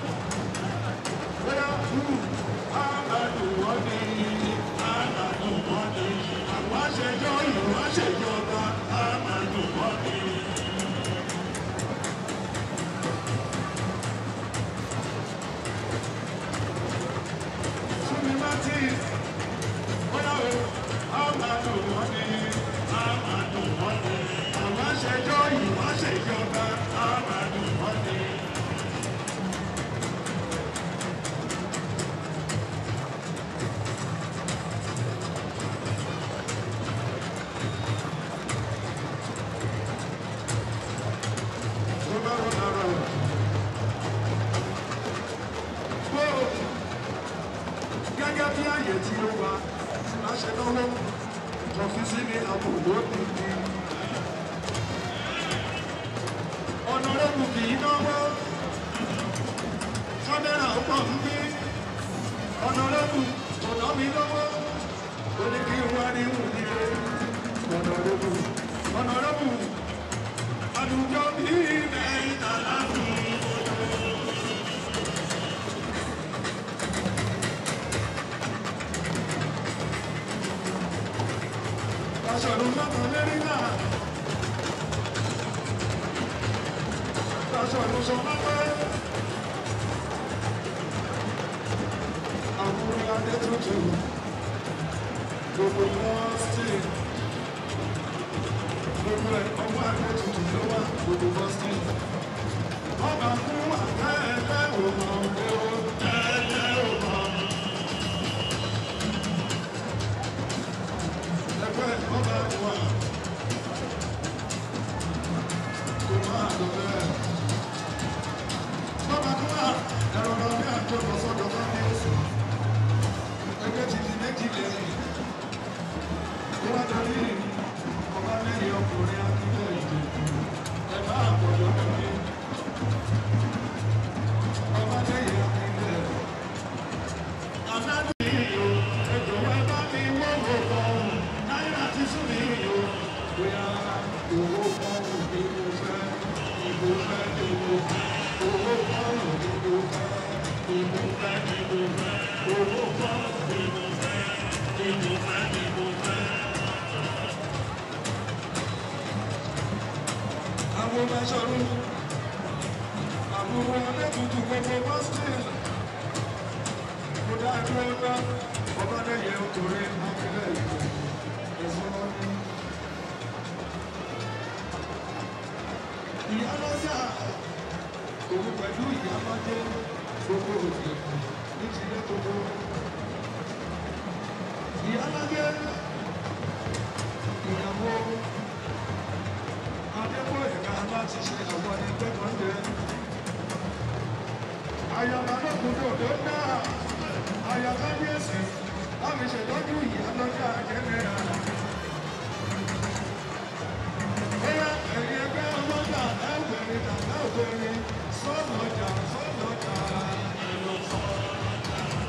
bóyá kú, àgbàdùn wọ́n ní, àgbàdùn wọ́n ní, àwọn àṣẹjọ́ ìlú àṣẹjọba, àgbàdùn wọ́n ní. Bóyá o, àgbàdùn wọ́n ní. Ọ̀nàrẹ́bù kì í náwó. Kámẹ́rà ó pọ̀ ń gbé. Ọ̀nàrẹ́bù kò ná mi lọ́wọ́. Ó ní kí n wá ní ìwúdíire. Ọ̀nàrẹ́bù Ọ̀nàrẹ́bù àdùjọ bí ilẹ̀ ìtàlámù. Aṣọ̀rò mọ́tò lẹ́rìnà. Aṣọ̀rò sọ mọ́tò. Àbúrò adé tuntun. Gbogbo wọn sí. Gbogbo ẹ̀ ọmọ adé tuntun ló wà. Gbogbo wọn sí. Ọba fún àtẹ́ẹ̀lẹ́ òmò òwò tẹ́lẹ̀ òmò. Ẹgbẹ́ ọba wà. Kò máa lọ bẹ́ẹ̀. Bọ́ba tó wà ẹ̀rọ lọ bí àjọpọ̀ sọ́dọ̀ bá ní oṣù. Ẹgbẹ́ ti di méjì lẹ́yìn. Ó wá darí ọba lẹ́yìn ọkùnrin akílẹ̀ ìdè. Ẹ bá àpọ̀jọ́ lórí. Ọba lẹ́yìn akílẹ̀. Àná ní ìyó, ẹjọ́ wá bá mi wọ́wọ́ kan. Náírà ti sún mi ìyó. Bóyá owó kan ò ní mo fẹ́. Ìbò fẹ́ ní mo fẹ́. Owó kan ò ní mo fẹ́. Ìbò fẹ́ ní mo fẹ́. Owó kan ò ní mo fẹ́. Ìbò fẹ́ ní mo fẹ́. Àwọn ọmọ ẹ̀ṣọ́rú, àbúrò ẹlẹ́tùtù gbogbo Boston. Mo dá ẹgbẹ́ ńlá, ọba lẹ́yẹ ọkùnrin akílẹ̀ ìlú. Ẹ̀sùn wọn ní. Ìyá lọ́jà, òun pẹ̀lú ìyá májé gbogbo òkè ní tilẹ̀ gbogbo. Ìyá lájẹ́, ìyàwó Adébóyè ẹ̀ka láti ṣe àwọn ẹgbẹ́ kan jẹ. Àyàbá lọ́kùnrin òde náà, àyàbá ní ẹ̀sìn láti ṣètọ́jú ìyá lọ́jà jẹ́nẹ́ra. Bóyá ẹ̀yin ẹgbẹ́ ọlọ́jà ẹ̀wẹ̀rin tàbí ẹ̀wẹ̀rin sọ́ọ̀nù ọjà sọ́ọ̀nù ọjà ẹ̀lọ́ sọ́ọ̀nù ọjà.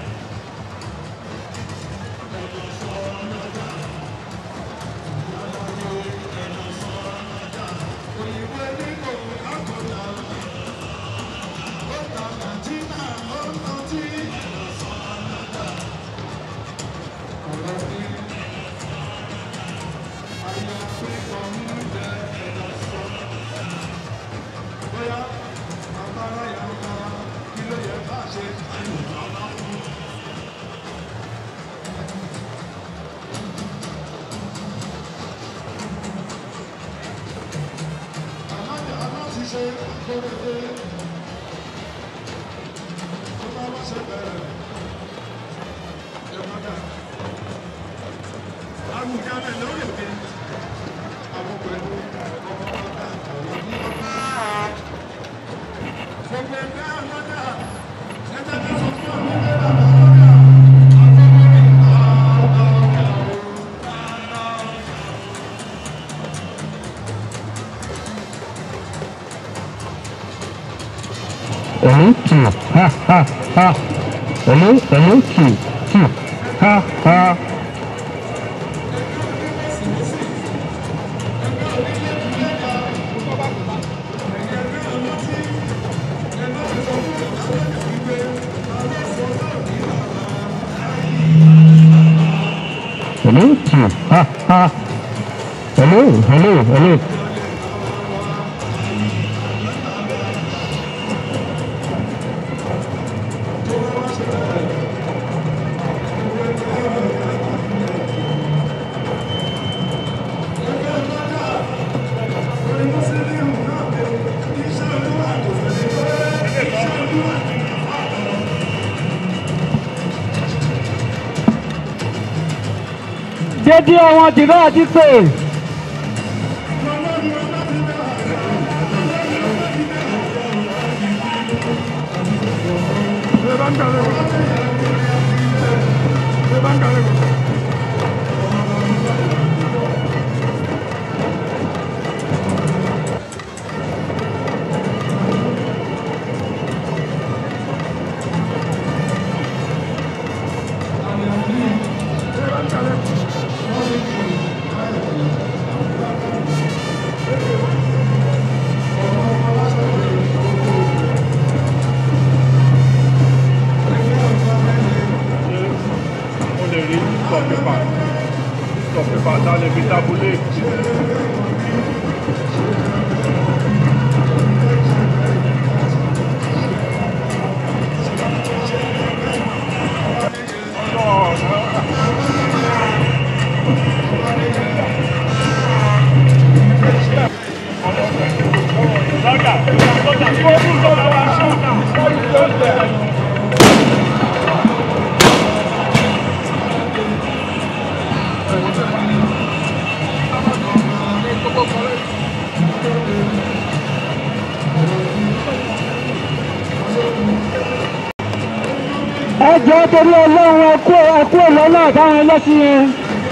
Ẹ̀lọ́ sọ́ọ̀nù ọjà. Ìyálàyé ẹ̀lọ́ sọ́ọ̀nù ọjà. Òyìnbó nílò àkọ́lá. Ó ta Nàìjíríà ó ń tọ́jú ẹ̀lọ́ sọ́ọ̀nù ọjà. Ọ̀rọ̀ ní ayé àpéjọ ń bẹ ẹ̀lọ́ sọ́ọ̀nù ọjà. Bóyá àbára ìyàwó kí ló yẹ ká ṣe àyùbá láwọn. Àlájà aláti ṣe kórédé tó bá wá ṣe bẹ̀rẹ̀ ìrọ̀dà. Àgùnjalè lórí òkè àwọn pẹ̀lú ọmọ ọ̀dà àwọn ní ọ̀dà. Gbogbo ẹgbẹ́ ọlọ́dà ẹgbẹ́ tó sọ fún àwọn ẹgbẹ́ bàbá ọlọ́dà àtọ́wọ́rí ọ̀dà Hello, two, ha, ha, ha. Hello, hello, two, two, ha, ha. Hello, two, ha, ha. Hello, hello, hello. Dédé àwọn tìrọ àti pé. ẹ jọ̀ọ́ torí Ọlọ́run ẹ kú ẹ kú lọ́nà táwọn ẹlẹ́sìn yẹn.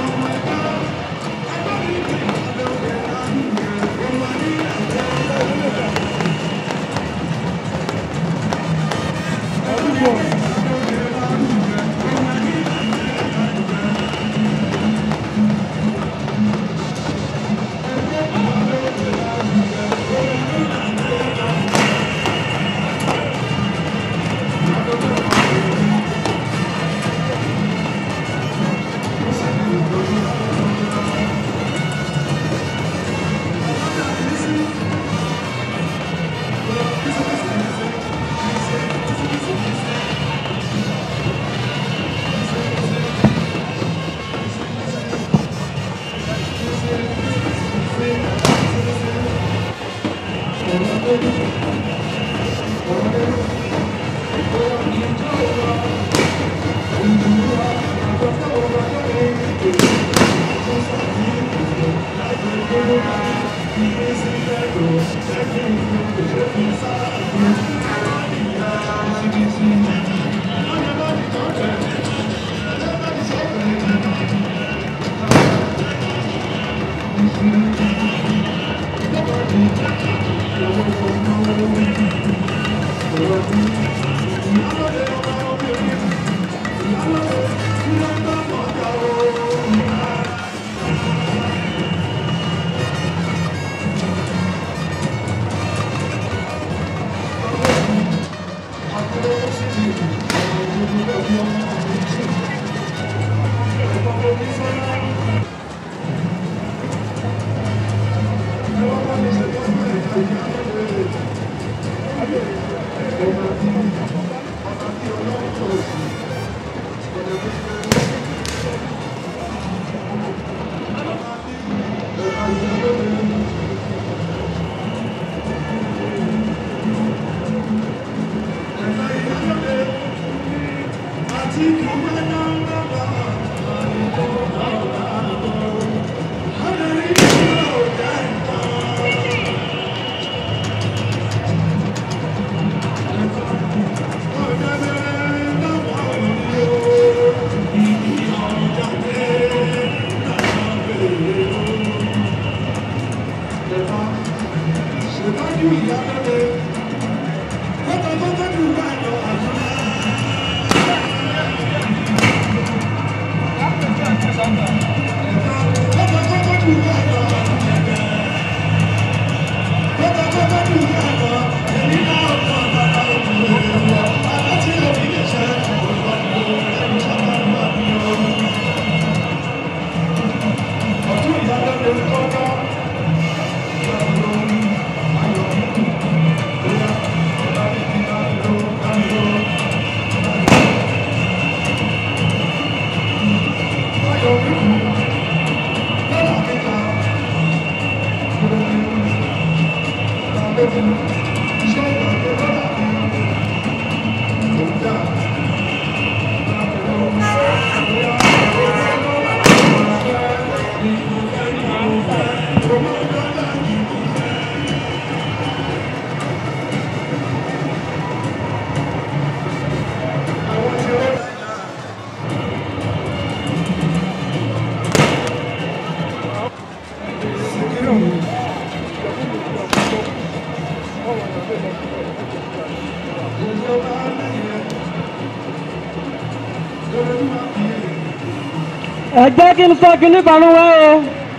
ẹ jẹ́ kí n sọ kíní kan wá o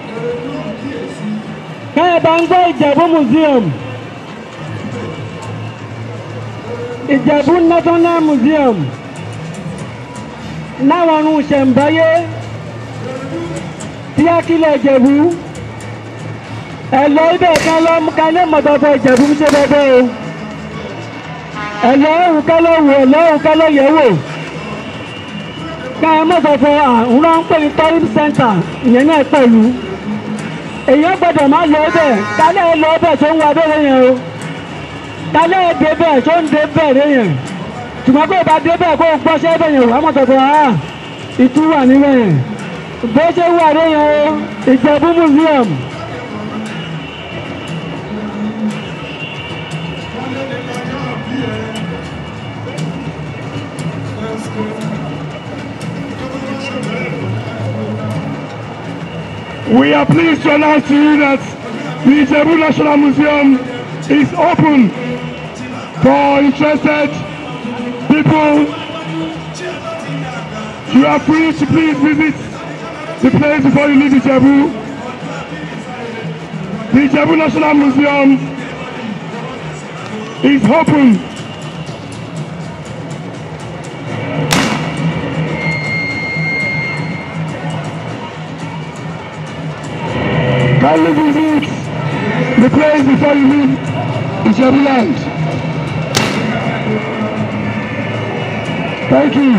káyọ̀ bá ń gbọ́ Ìjẹ̀bú museum Ìjẹ̀bú national museum láwọn ọ̀run ìṣẹ̀ǹbáyé sí Akílẹ̀ Ìjẹ̀bú ẹ lọ ibẹ̀ kan lọ ká lè mọ̀tọ́tọ̀ Ìjẹ̀bú ń ṣe bẹ́ẹ̀ o ẹ lọ òun ká lọ wò ẹ lọ òun ká lọ yẹ̀ wò ká ẹ mọ̀tọ́tọ̀ àwọn náà ń pè ní tourism center ìyẹn náà pẹ̀lú èèyàn gbọ́dọ̀ má lọ bẹ̀ kálẹ̀ ẹ lọ bẹ̀ tó ń wá bẹ́ẹ̀ yẹn o kálẹ̀ ẹ dé bẹ̀ tó ń dé bẹ̀ rẹ̀ yẹn ṣùgbọ́n kó o bá dé bẹ̀ kó o gbọ́ṣẹ́ bẹ̀ yẹn wà á mọ̀tọ́tọ̀ ah ìtú wà níbẹ̀ yẹn bó ṣe wà rẹ̀ yẹn o Ìjẹ̀bú museum. We are pleased to announce to you that the Ijebu National Museum is open for interested people. You are free to please visit the place before you leave Ijebu. The Ijebu National Museum is open. Kindly visit the place before you leave Ijebu land. Thank you.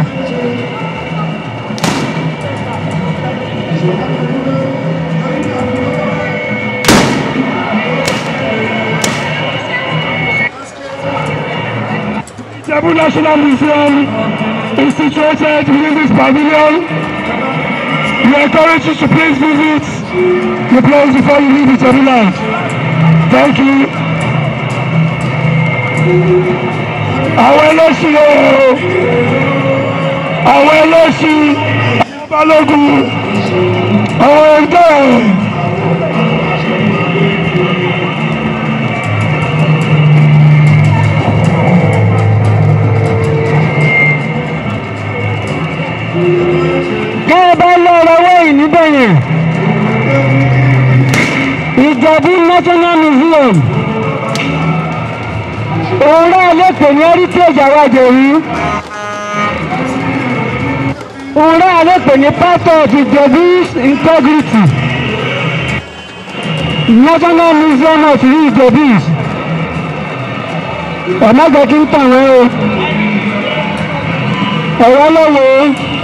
Ijebu National Museum is situated within this pavilion. We encourage you to please visit the place before you leave Ijebu land. Thank you. Àwọn ẹlẹ́sìn ooo, àwọn ẹlẹ́sìn Balógun, àwọn ẹgbẹ́ ẹ̀. Kẹ́ ẹ bá lọ́rọ̀ wọ̀nyí níbẹ̀ yẹn. Ìjẹ̀bú National Museum òun náà lè pè ní heritage àwàjò yìí òun náà lè pè ní part of Ìjẹ̀bú's integrity National Museum of Ìjẹ̀bú ọ̀nà jẹ́ kí n tàn wọ́n o ọ̀rọ̀ lọ́wọ́.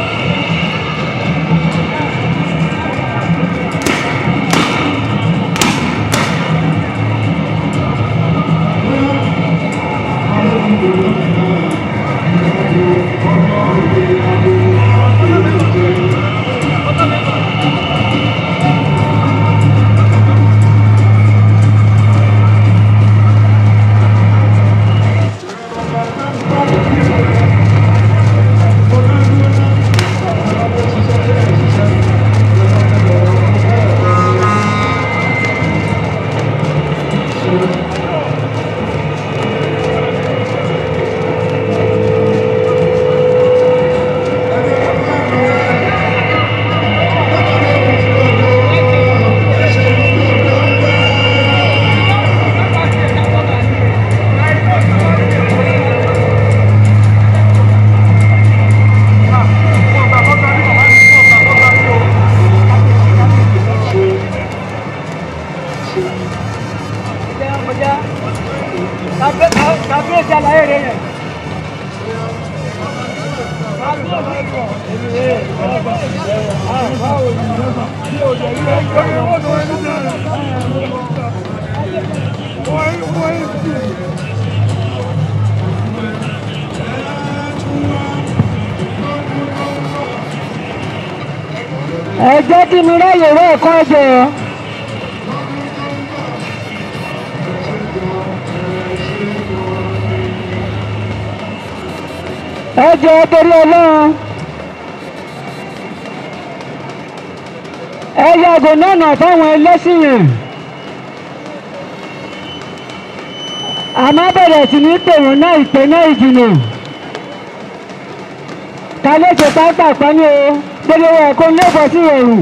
Ẹ jẹ́ kí mi ráyè wọ́ ẹ̀kọ́ ẹ̀jẹ̀. Ẹ jẹ́ torí Ọlọ́run. Ẹ yàgò náà fáwọn ẹlẹ́sìn yẹn. Àmọ́ bẹ̀rẹ̀ sí ní pè wọ́n náà ìpè náà ìjìnà. Ta ló ṣe pápá pání o? Gbogbo ẹ̀kọ́ lébọ̀ sí ìrọ̀rùn.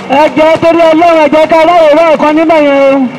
ẹ jẹ́ torí ọlọ́run ẹ jẹ́ ká ráyè rẹ̀ kan níbẹ̀ yẹn o.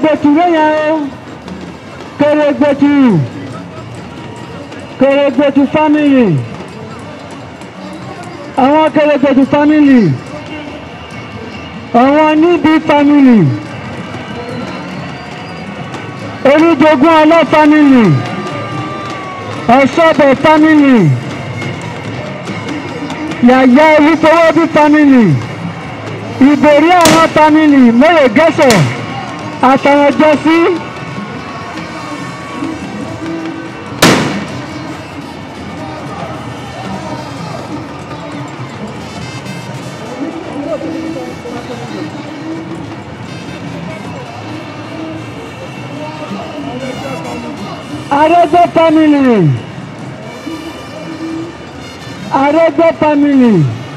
Kèrègbètù lẹ́yìn o Kèrègbètù Kèrègbètù family àwọn Kèrègbètù family àwọn níbi family Olújogún ọlá family Ọ̀ṣọ́bẹ̀ family Yàyà Olúfọwọ́bí family Ìbòrí àwọn family Mòye Gẹ́sẹ̀ àtàwọn jọ́sí. Arẹ́gbẹ́ family Arẹ́gbẹ́ family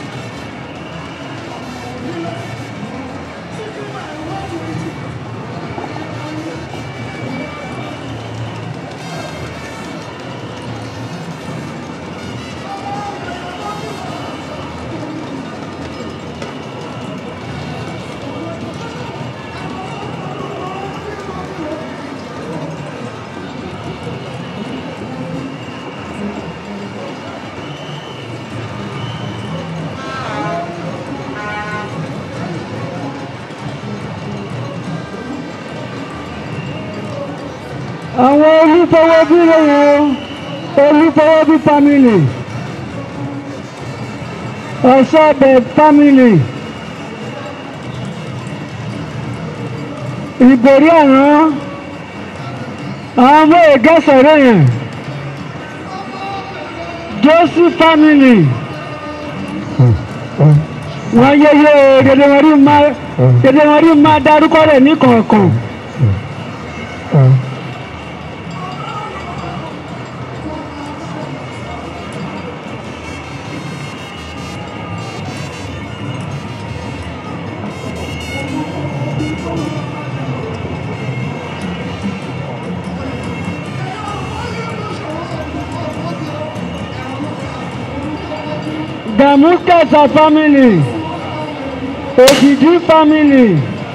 àwọn Olúfọwọ́bí lẹ́yìn Olúfọwọ́bí family Ọ̀ṣọ́bẹ̀ family Ìbòrí àwọn àwọn Mòye Gẹ́sẹ̀ lẹ́yìn Jọ́sí family wọ́n yẹyẹ dèdè wọn rí máa dárúkọ rẹ̀ ní kọ̀ọ̀kan. Dàmúkẹ́sà family Òjìjí family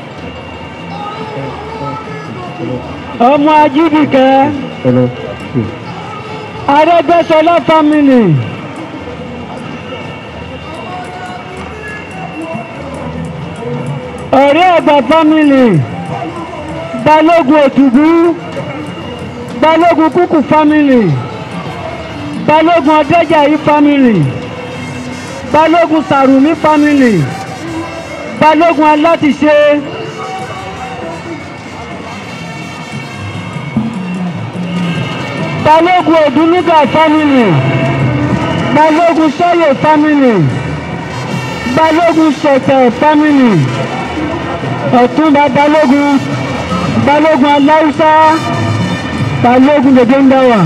ọmọ Ajíbìkẹ́ Arẹ́gbẹ́ṣọlá family Ọ̀rẹ́ Àgbà family Balógun Òtùbú Balógun Kúkù family Balógun Ọdẹ́jàyí family Balógun Sàrùmí family Balógun Alátiṣe Balógun Òdúnúgà family Balógun Sọ́yè family Balógun Ṣọ̀tẹ̀ family Ọ̀túnba Balógun Balógun Aláùsá Balógun Dèdéńdáwà.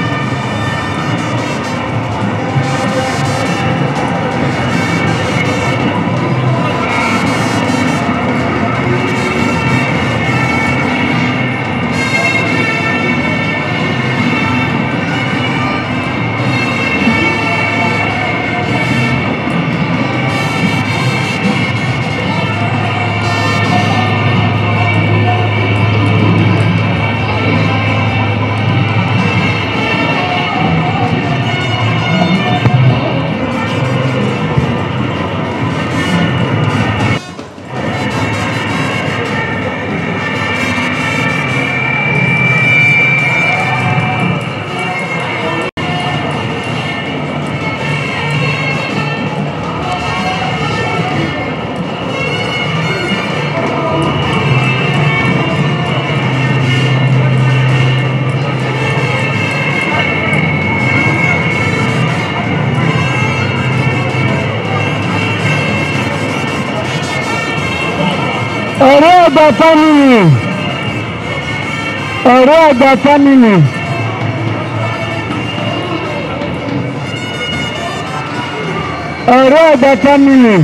Ọ̀rẹ́ Àgbà family Ọ̀rẹ́ Àgbà family Ọ̀rẹ́ Àgbà family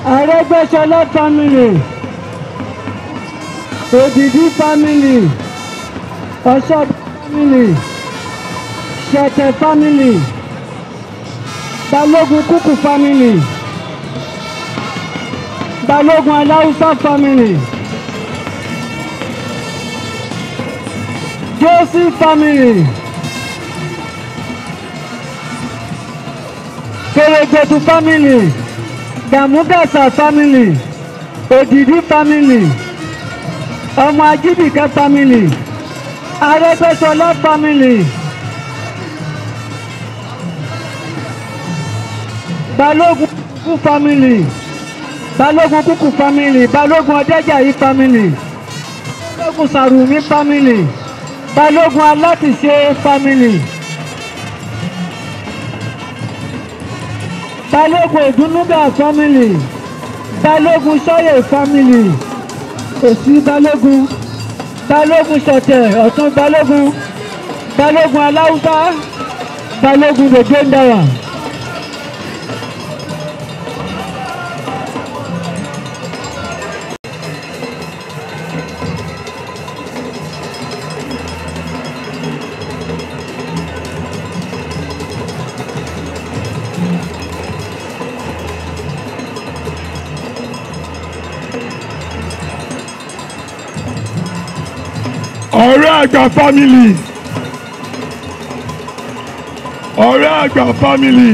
Arẹ́gbẹ́ṣọlá family, Òdìdí family, Ọ̀ṣọ́ family, Ṣẹ̀tẹ̀ family, Balógun Kúkú family, Balógun Aláùsá family, Josi family, Fèrègbètù family, Dàmúgàsà family, Òdìdí family, ọmọ Ajíbìkẹ́ family, Arẹ́gbẹ́ṣọlá family, Balógun Kúkú family, Balógun Kúkú family, Balógun Ọdẹ́jàyí family, Balógun Sàrùmí family, Balógun Alátìṣe family, Balógun Òdúnúgà family, Balógun Sọ́yè family, Òsì Balógun, Balógun Ṣọ̀tẹ̀ Ọ̀tún Balógun, Balógun Aláùsá, Balógun Dèjéńdàrà. Ọ̀rẹ́ àgbà family, ọ̀rẹ́ àgbà family.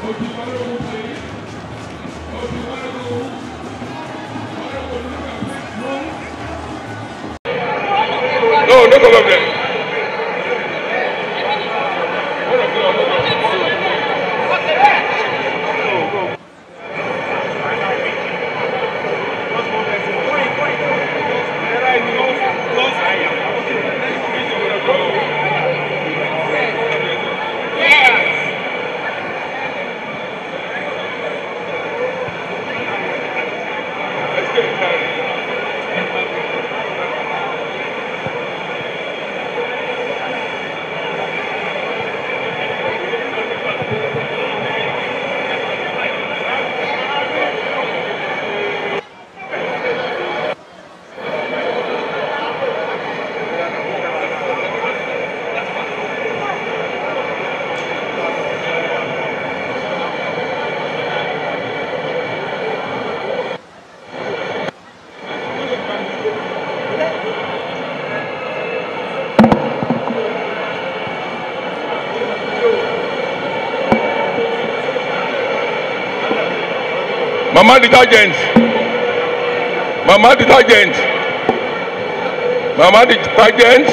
No, no problem there. Mama detergent. Mama detergent. Mama detergent.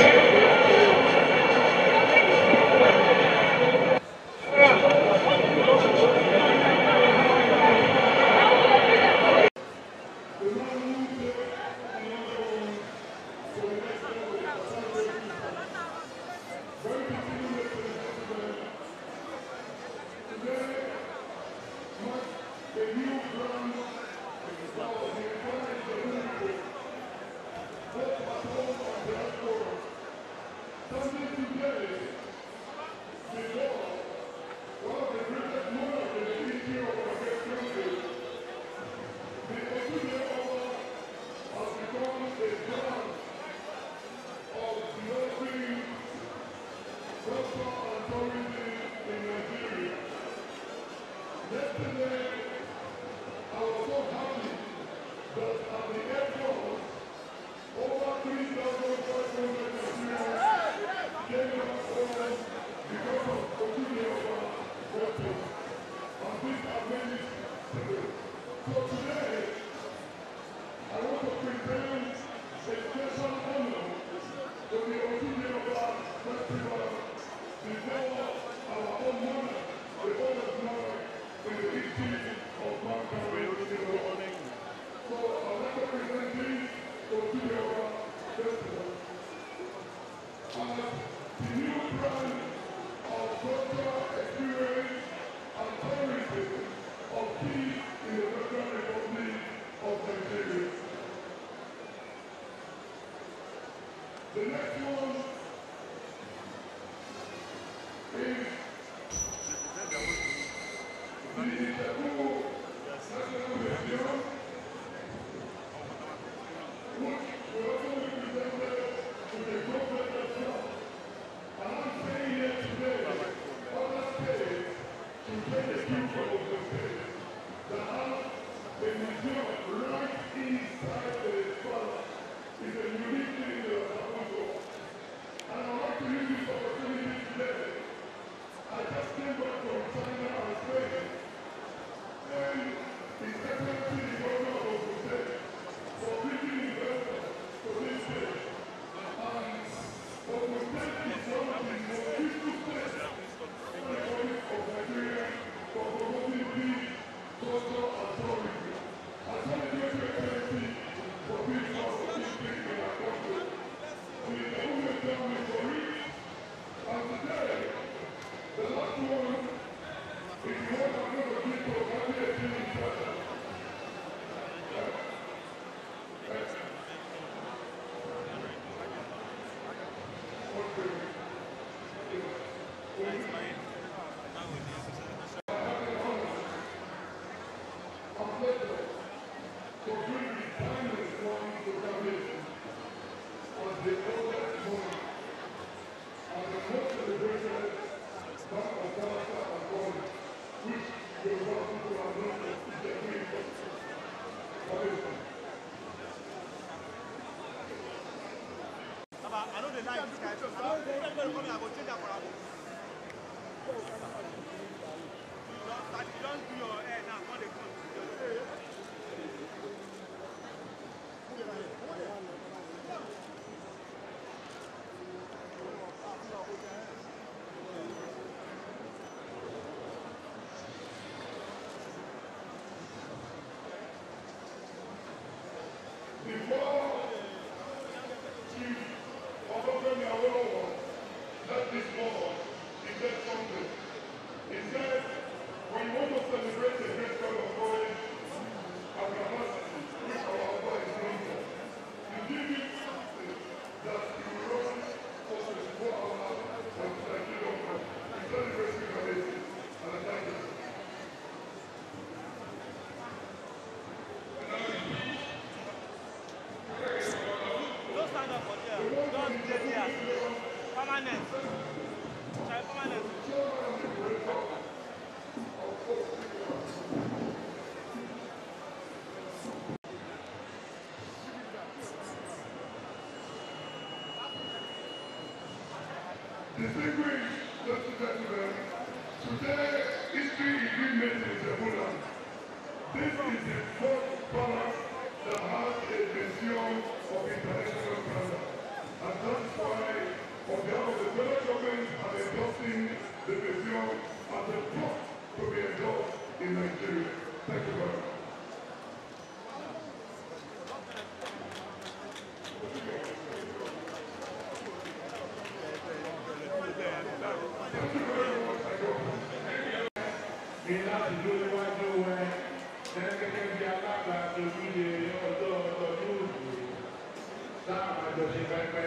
mi láti lórí wájú wẹ gẹ́gẹ́ bí alága ojúde ọjọ́ ọdún òdò sáà àjọṣe pẹ́pẹ́.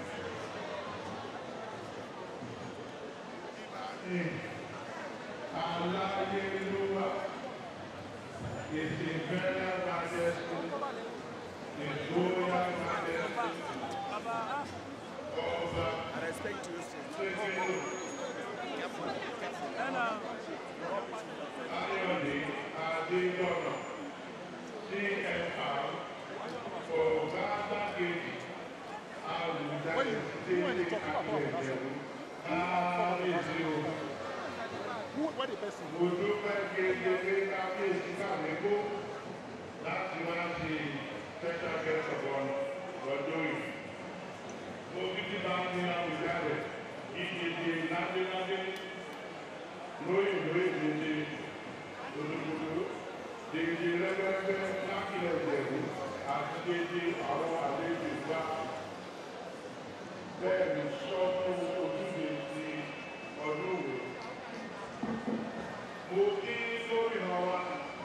Aláyélúwà ìsìnkẹ́lẹ́ majesty ìṣòyà majesty ọba ṣẹ́gbẹ́lú ayọ̀dé adéyọ̀nà C M R ọ̀gá bákejì àwùjáde tẹ́lẹ̀ àgbẹ̀jẹ̀wò káàbíyèsí o. Mo dúpẹ́ kékeré kábíyèsí kàmíkó láti wá sí special guest of honor lọ́dún yìí. Mo fi ti bá ní àwùjáde ìdíje ládéládé lóyìn lóyìn díje olùdókòwò díje lẹ́gbẹ̀ẹ́gbẹ́ lákìlẹ̀ ìjẹ̀bú àti díje àwọn àlejò gbá. Bẹ́ẹ̀ ni sọ́dún ojúde ti ọdún òwe. Mo kí gómìnà wa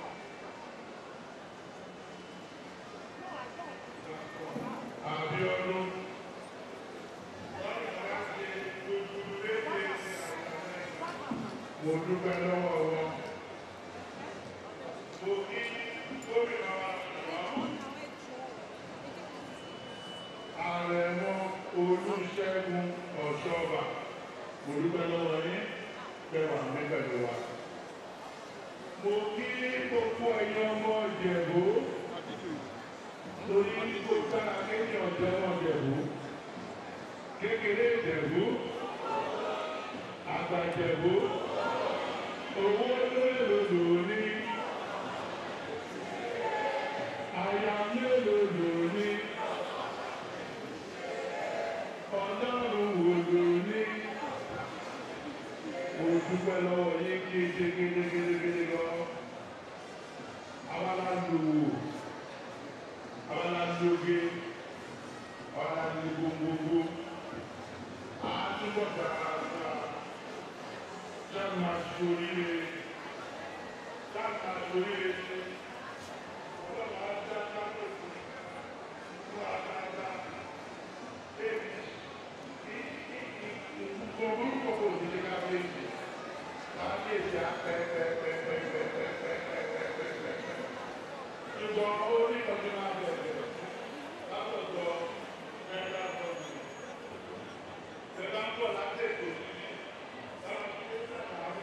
Abíọ́dún mo dúpẹ́ lọ́wọ́ wọn. Mo kí gómìnà wa Àrẹ̀mọ Olúṣẹ́gun Ọ̀ṣọ́bà mo dúpẹ́ lọ́wọ́ yín pẹ̀wà ní pẹ̀lú wa. Mo kí gbogbo ẹ̀yin ọmọ Ìjẹ̀bú torí kó dára kéèyàn ọ̀jọ́ ọmọ Ìjẹ̀bú kékeré Ìjẹ̀bú àgbà Ìjẹ̀bú owó lélòlò ní àyà lélòlò ní ọlọ́run wòlò ní. Mo dúpẹ́ lọ́wọ́ yín kí ṣe gédégédégédé lọ. Àwọn aláǹdòwò, àwọn aláǹdògé, àwọn aláǹdògbò gbogbo. Àtúbọ̀ dáadáa, sáàmà sóríire, sáàmà sóríire ṣe. Ọlọ́run á dá sáàmà fún àdáadáa. Bẹ́ẹ̀ni, gbogbo orúkọ kò ní ṣe ká bẹ́ẹ̀ni. Kábíyèsí apẹ́ẹ́pẹ́ẹ́pẹ́ẹ́pẹ́ẹ́pẹ́ẹ́pẹ́ẹ́pẹ́ẹ́pẹ́. Ṣùgbọ́n ó ní ọdún máa bẹ̀rẹ̀ látọ̀dọ̀ ẹ̀dá bọ́ọ̀lù. Ṣẹ̀dá ń bọ̀ láti ètò ìdílé láwọn tó ń sàkàrò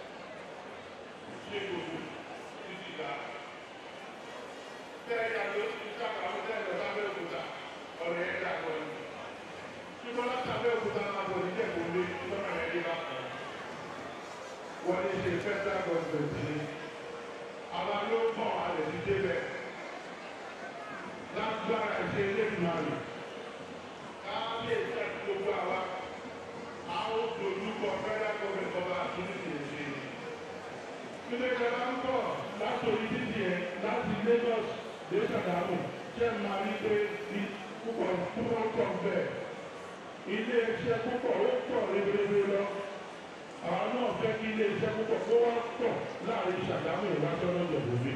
ṣe gbogbo títí dá. Tẹ́ẹ̀yà ló ti sàkàrò tẹ́ẹ̀lọ lábẹ́ òkúta ọ̀rẹ́ ẹ̀dá bọ́ọ̀lù. Ṣùgbọ́n látàbẹ́ òkúta máa bọ̀ ní jẹ̀kọ́ lé lọ́nà ẹ̀dí bá kan. Wọ́n ní ṣe federal government ni àwọn ló mọ̀ alẹ̀ ní débẹ̀ lágbára ṣe lẹ́gbìmọ̀ rẹ̀ káàbíyèsí àti gbogbo àwa àwọn olùkọ́ federal government ọba àtúntì ṣe. Ilé ìjọba ń bọ̀ láti orí títì ẹ̀ láti Lagos dé Ṣàgámù ṣé máa rí pé ní púpọ̀ púpọ̀ pọ̀ bẹ́ẹ̀. Ilé iṣẹ́ púpọ̀ ó pọ̀ rébérébé lọ. Àwọn náà fẹ́ kí ilé iṣẹ́ púpọ̀ kó wá pọ̀ láàrin Ṣàgámù ìwájọ́nà ìjọ̀bùnmí.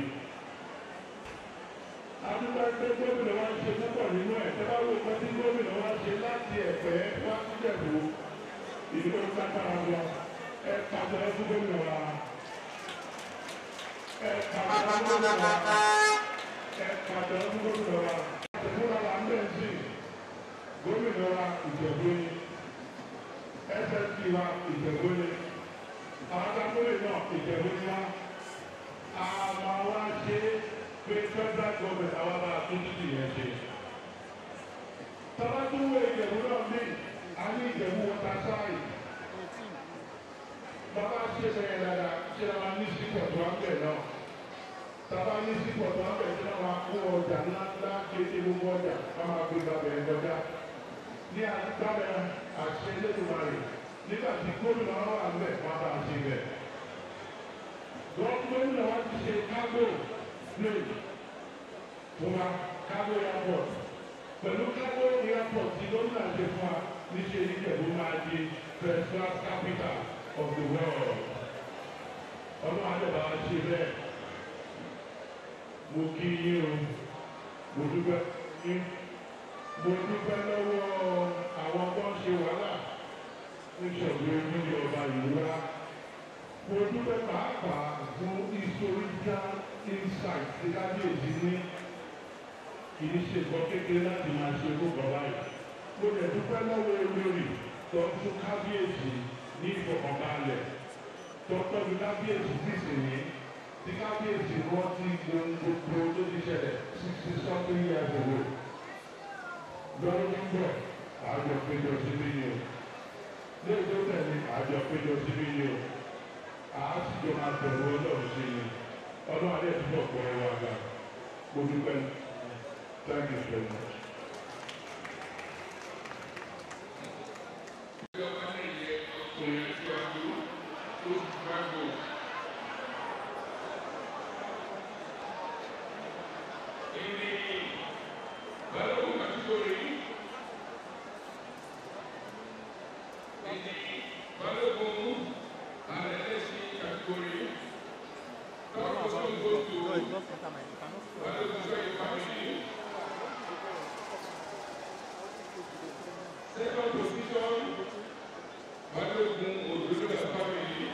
Adúgbò pé gómìnà wa ń ṣe púpọ̀ nínú ẹ̀ tẹ́ bá wò pé tí gómìnà wa ṣe láti Ẹ̀pẹ́ wá sí Ìjẹ̀bú ìdílé kápára lọ ẹ pàṣẹ fún gómìnà wa. Ẹ pàṣẹ fún gómìnà wa. Ẹ pàṣẹ fún gómìnà wa. Ìfúnra là ń bẹ̀ sí gómìnà wa Ìjẹ̀bú ni. S S P wa Ìjẹ̀bú ni. Àwọn akápólè náà Ìjẹ̀bú ni wá. Àmà wa ṣe pé federal government àwọn bá tún títì yẹn ṣe. Tọ́lá tún wọ Ìjẹ̀bú náà ní a ní Ìjẹ̀bú water side. Bàbá ṣe bẹ̀rẹ̀ dáadáa ṣe náà ní sípò tó wá bẹ̀ náà. Tàbá ní sípò tó wá bẹ̀ ṣe náà wá kó ọjà ńláńlá kéde gbogbo ọjà wọ́n máa gbé bàbẹ̀ ẹ̀ kọjá. Ní àgbàbẹ̀ àṣẹ Elédùmarè nígbà tí gómìnà wà ń bẹ̀ wọ́n bá ṣe bẹ̀. Gómìnà wa ti ṣe kágò plane fún wa kágò airport. Pẹ̀lú kágò airport tí gómìnà ṣe fún wa níṣẹ́ Ìjẹ̀bú máa di first class capital of the world. ọlọ́run àdàbà ṣe bẹ́ẹ̀ mo kí yín o mo dúpẹ́ yín mo dúpẹ́ lọ́wọ́ àwọn tó ń ṣe wàhálà ń ṣọ̀gbẹ́ nílé ọba ìlú wa mo dúpẹ́ pàápàá fún historical insight tí kábíyèsí ní kì í ṣe nǹkan kékeré láti máa ṣe fún bàbá yìí mo lè dúpẹ́ lọ́wọ́ olórí tó ń fún kábíyèsí ní ìfọ̀kànbalẹ̀ tó ń tọ́jú kábíyèsí sí ìsìnyí tí kábíyèsí wọ́n ti gbogbo tó ti ṣẹlẹ̀ sixty something years ago lọ́dún tó ń bọ̀ àjọ péjọ síbí ni o lóòótọ́ tó tẹ̀lé àjọ péjọ síbí ni o àásìjọ máa bẹ̀rù ọlọ́run sí ni ọlọ́run adé ti bọ̀ pọ̀ ẹ̀rọ àgbà mo dúpẹ́ thank you very much. Second position, Balogun Oduduga family.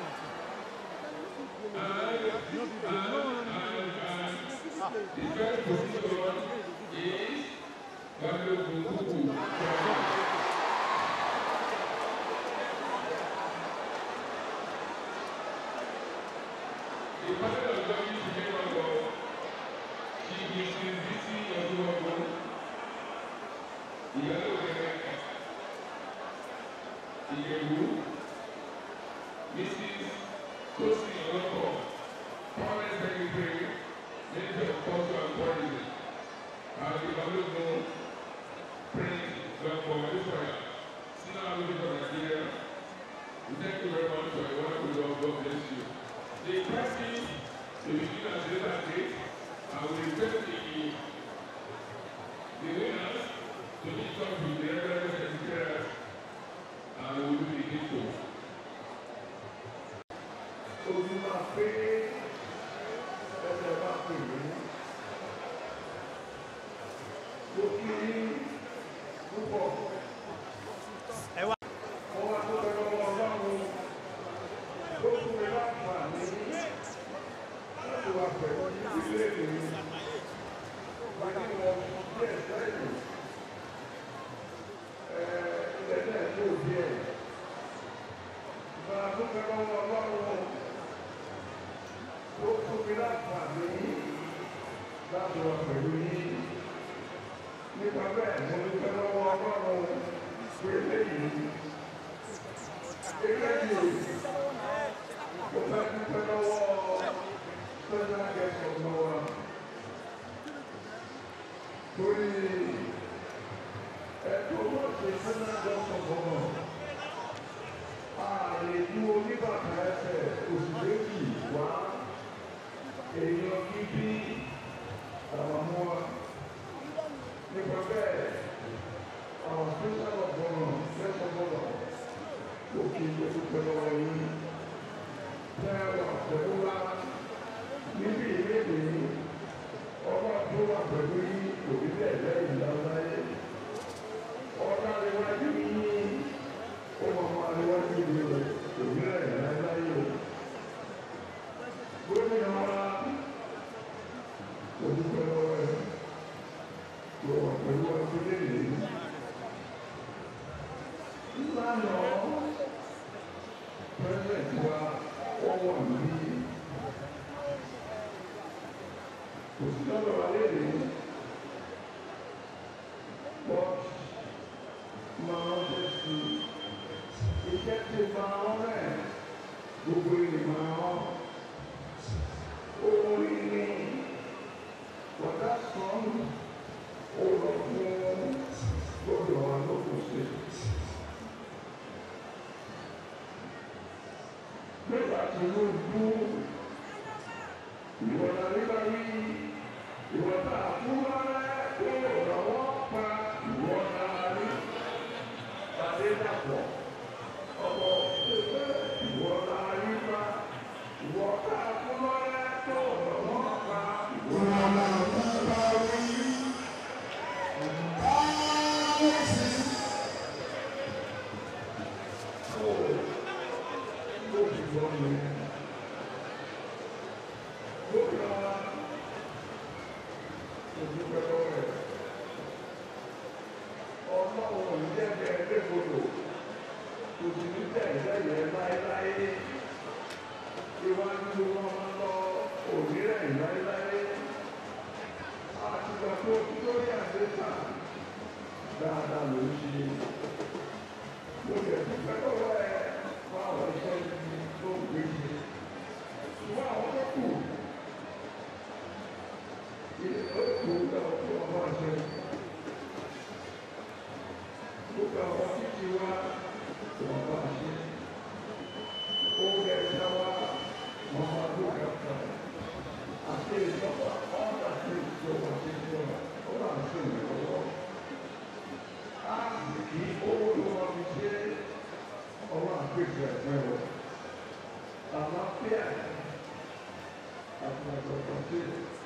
And, and, and, and the third position is Balogun Kuku family. The panel of judges together about Chief Missus Bisi Oduwago, Ìyálò Gẹ̀gẹ̀, Ìyẹ̀wò, Missus Tosin Oloko, Permanent Secretary, Minister of Culture and Tourism, and the Balogun Prince Dọ̀pọ̀ Adéṣọ̀yà, Senior Advocate of Nigeria. We thank you very much for your wonderful job. God bless you. The practice will begin at a later date, and we request the the winners to meet up with the regular secretaries, and we will be grateful. Ojú máa pé ẹsẹ̀ bá pè mí. Mo kí púpọ̀. Mo wá tó lọ lọ́wọ́ ọlọ́run tó fún mi láǹfààní láti wà pẹ̀lú ilé mi. Wọ́n ní wọ́n díẹ̀ sẹ́yìn. Ilẹ̀ náà yóò díẹ̀. Ìgbà tó fẹ́ lọ́wọ́ ọlọ́run tó fún mi láǹfààní láti wà pẹ̀lú yín. Nípa bẹ́ẹ̀ mo ní fẹ́ lọ́wọ́ ọlọ́run pé léyìí. Eléyìí mo fẹ́ dúpẹ́ lọ́wọ́ sọ́jà kẹ́kọ̀ọ́ lọ́wọ́. Torí ẹ̀tọ́ wọ́n ṣe sọ́jà kẹ́kọ̀ọ́ lọ́wọ́. Ààrẹ ju oníbàtà ẹsẹ̀ oṣù méjì wá. Èèyàn kíkí àwọn ọmọ wa. Nípa bẹ́ẹ̀, àwọn special ọ̀gbọ̀nà lẹ́sọ̀gbọ̀nà ó kí ilé dúpẹ́ lọ́wọ́ yín. Tẹ́ wà pẹ̀lú wa níbi ìlédè ọba tó wà pẹ̀lú yín òbílẹ̀ lẹ́yìn láláyé. Ọba àríwájú yín ó máa máa àríwájú yín òbílẹ̀ láláyé. Gómìnà wa ó dúpẹ́ lọ́wọ́ ẹ̀. Wọ́n pẹ̀lú ọdún lẹ́yìn. Lánàá, pẹ́sẹ̀ntì wa wọ́n wà ní òṣìṣẹ́ wa lẹ́yìn. But máa ń ṣe sí iṣẹ́ tí máa ń rẹ̀ gbogbo ènìyàn máa ń orin ní wọ́dà sọ́ọ̀nù. Ó lọ fún lọ́dọ̀ wa lókun sí. Nígbà tí ó dú ìwọ̀nà nígbà yìí, ìwọ̀nà àfúnwárẹ́ tó lọ́wọ́ pa ìwọ̀nà rí. Tàbí dàpọ̀ ọmọ ìwọ̀nà rí pa ìwọ̀nà ìjọ yẹn. Gómìnà wa òdúpẹ́ lọ́wọ́ rẹ̀. Ọlọ́run ò ní jẹ́jẹ́ ẹgbẹ́gbodò kò sì ní tẹ̀lẹ́yẹ láéláé. Iwájú wọn máa lọ òmíràn láéláé. Àtìgbà tó kí lórí àdéhà dáadáa ló ń ṣe. Mo lè dúpẹ́ lọ́wọ́ ẹ fún àwọn iṣẹ́ ibi tó ń gbé ṣe. Ṣùgbọ́n àwọn tó kù ilé tó kù lọ fún ọmọ àṣẹ. Gbogbo àwọn títí wa wọ́n bá ṣe. Ó yẹ ẹja wa wọ́n máa ló kàkà. Àti ìjọba ọ̀dà sí ìjọba sí ìjọba ó bá ń sìn lọ́wọ́. Á sì kí owó ló wọ́n fi ṣe ọwọ́ àpèjì ẹ̀fẹ́ rẹ̀. Àlàáfíà àti àgbàgbà sí.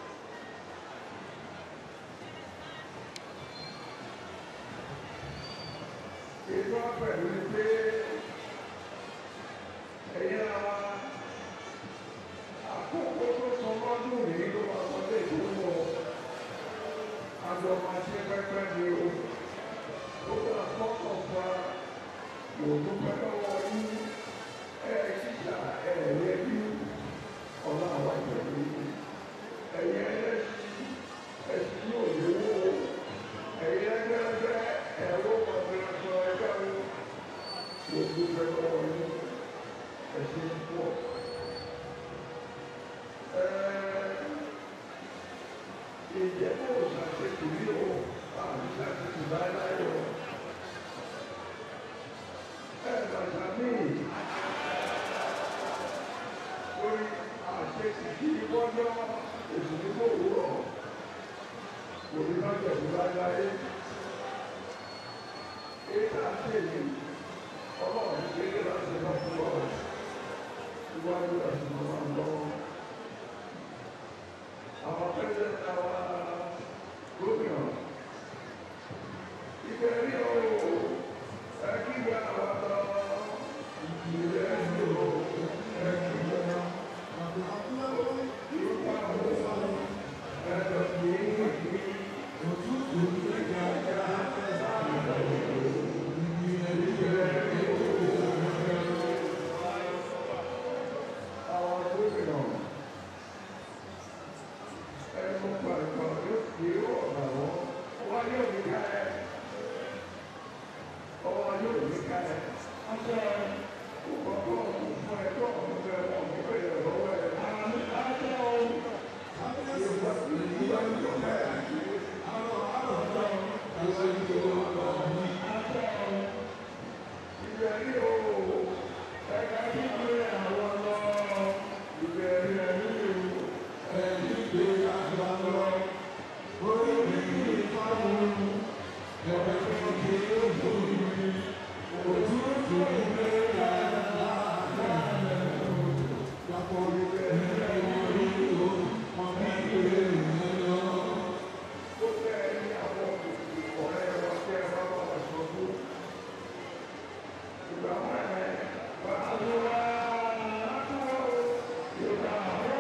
Ìjọba pẹ̀lú ni pé ẹ̀yin ara àkókò tó sọ lọ́dún yìí ló máa sọ lé ìdúró àjọ máa ṣe pẹ́pẹ́ ni o. Ó bá fọ́kàn fa òògùn pẹ́pẹ́ wọ ní ẹ̀ ṣíṣà ẹ̀ lẹ́bí ọ̀la àwọn ìpẹ̀lú. Ẹ̀yin ẹlẹ́sìn ẹ̀sìn yóò léwó. Ẹ̀yin ẹgbẹ́rẹ́gbẹ́ ẹ̀rọ ọ̀gbìnrin ẹgbẹ́ wo òògùn pẹ́pẹ́ wọ ní ẹ̀sìn pọ̀. Ìjẹ́bú òṣàṣẹ́kù ní o, àṣàṣẹ́kù láíláí o. Ẹ bàtà mí, orí àṣẹ́kù kí wọ́jọ́ èsì ní kò wúrọ̀, kò ní má jẹ̀bú láíláí. Èyí àti èyí, ọlọ́run ṣe é láti lọ fún ọ, iwájú ẹ̀sìn máa ń lọ. Àwọn akẹ́kọ̀ọ́ ta wá gómìnà. Ìgbẹ́rí o, ẹ̀kígbà àwọn lọ. Ìgbẹ́rí o, ẹ̀kígbà ìrúpa àwọn ẹ̀dọ̀ kìí òtútù ìgbàgbà ìgbẹ́rí o, àwọn gómìnà. Ẹnu pàrọ̀pàrọ̀ yóò fi ọ̀nà wọn. Ọwọ́ yóò ní ká ẹ. Ọwọ́ yóò ní ká ẹ. Aṣọ òkòkò fún ẹjọ́ ọ̀gbẹ́ wọn ní bẹ̀rẹ̀ lọ́wọ́ ẹ̀. Àmì aṣọ Yorùbá Yorùbá yóò ká ẹ. Àwọn àlọ́jọ́ aṣọ Yorùbá ní aṣọ. Ìbẹ̀rí o, ẹ̀ka kíkiri àwọn lọ. Ìbẹ̀rí ẹ̀rí o. Ẹni gbé àgbà lọ, orí mi ìfáwọn, ẹ̀rọ ìgbé òbí, òtútù ìgbé àgbà lọ, lápò ìgbé orí o, wọn bí ìgbé ìrìnà. Ó fẹ́ ní àwọn ọ̀rẹ́ wa kí ẹ bá wà sọ fún. Ìgbà wọn ẹ̀ bá a lọ wá, a tó wá o, ìgbà wọn.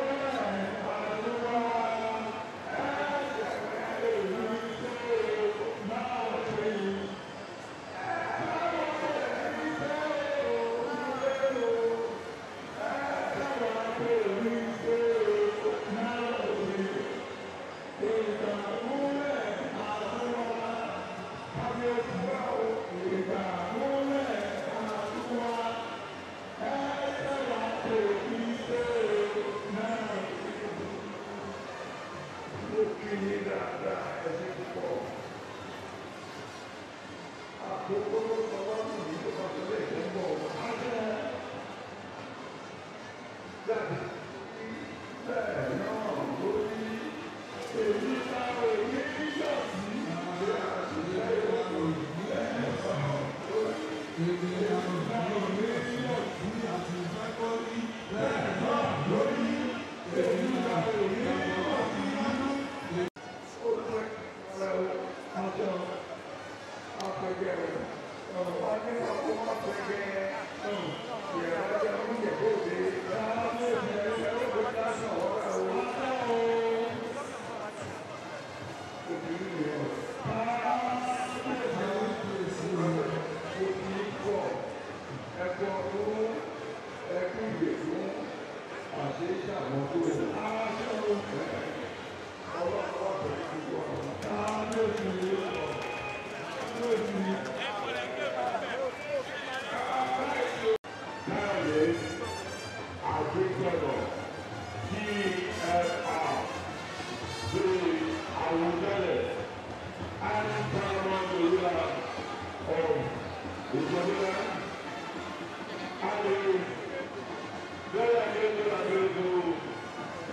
Thank you.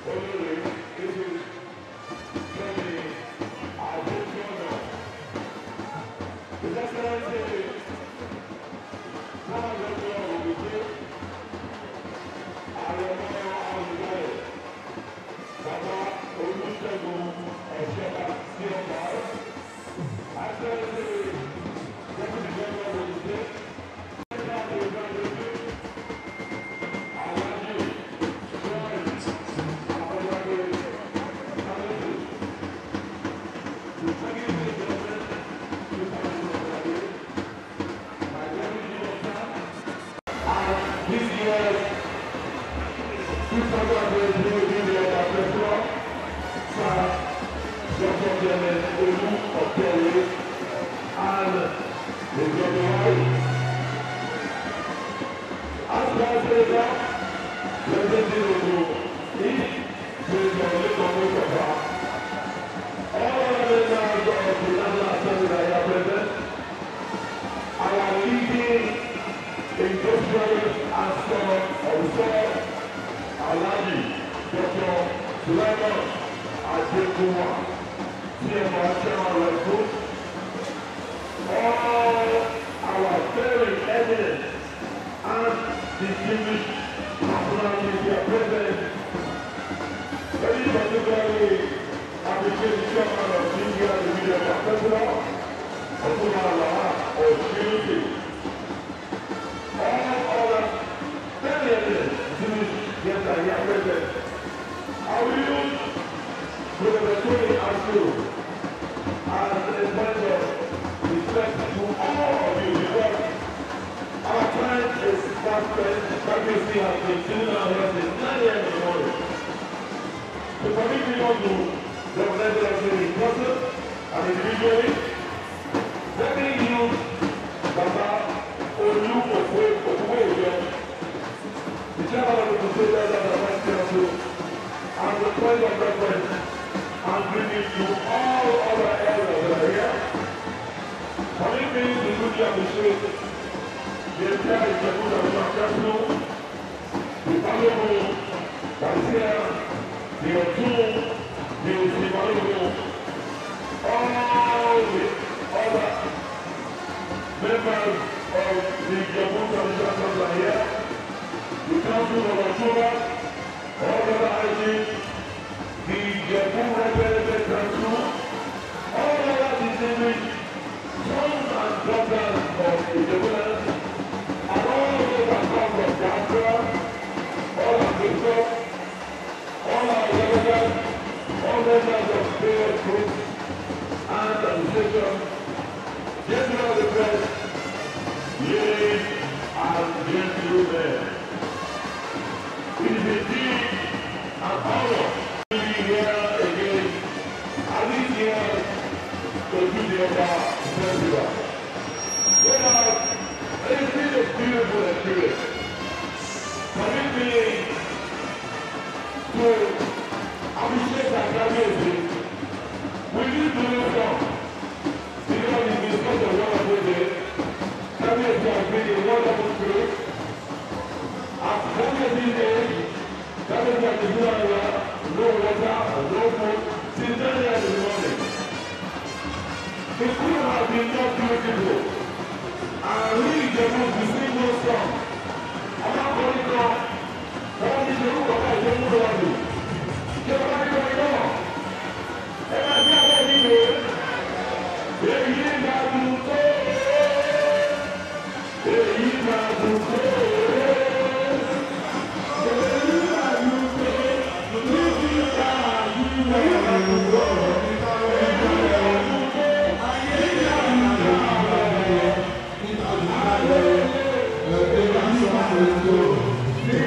Thank you.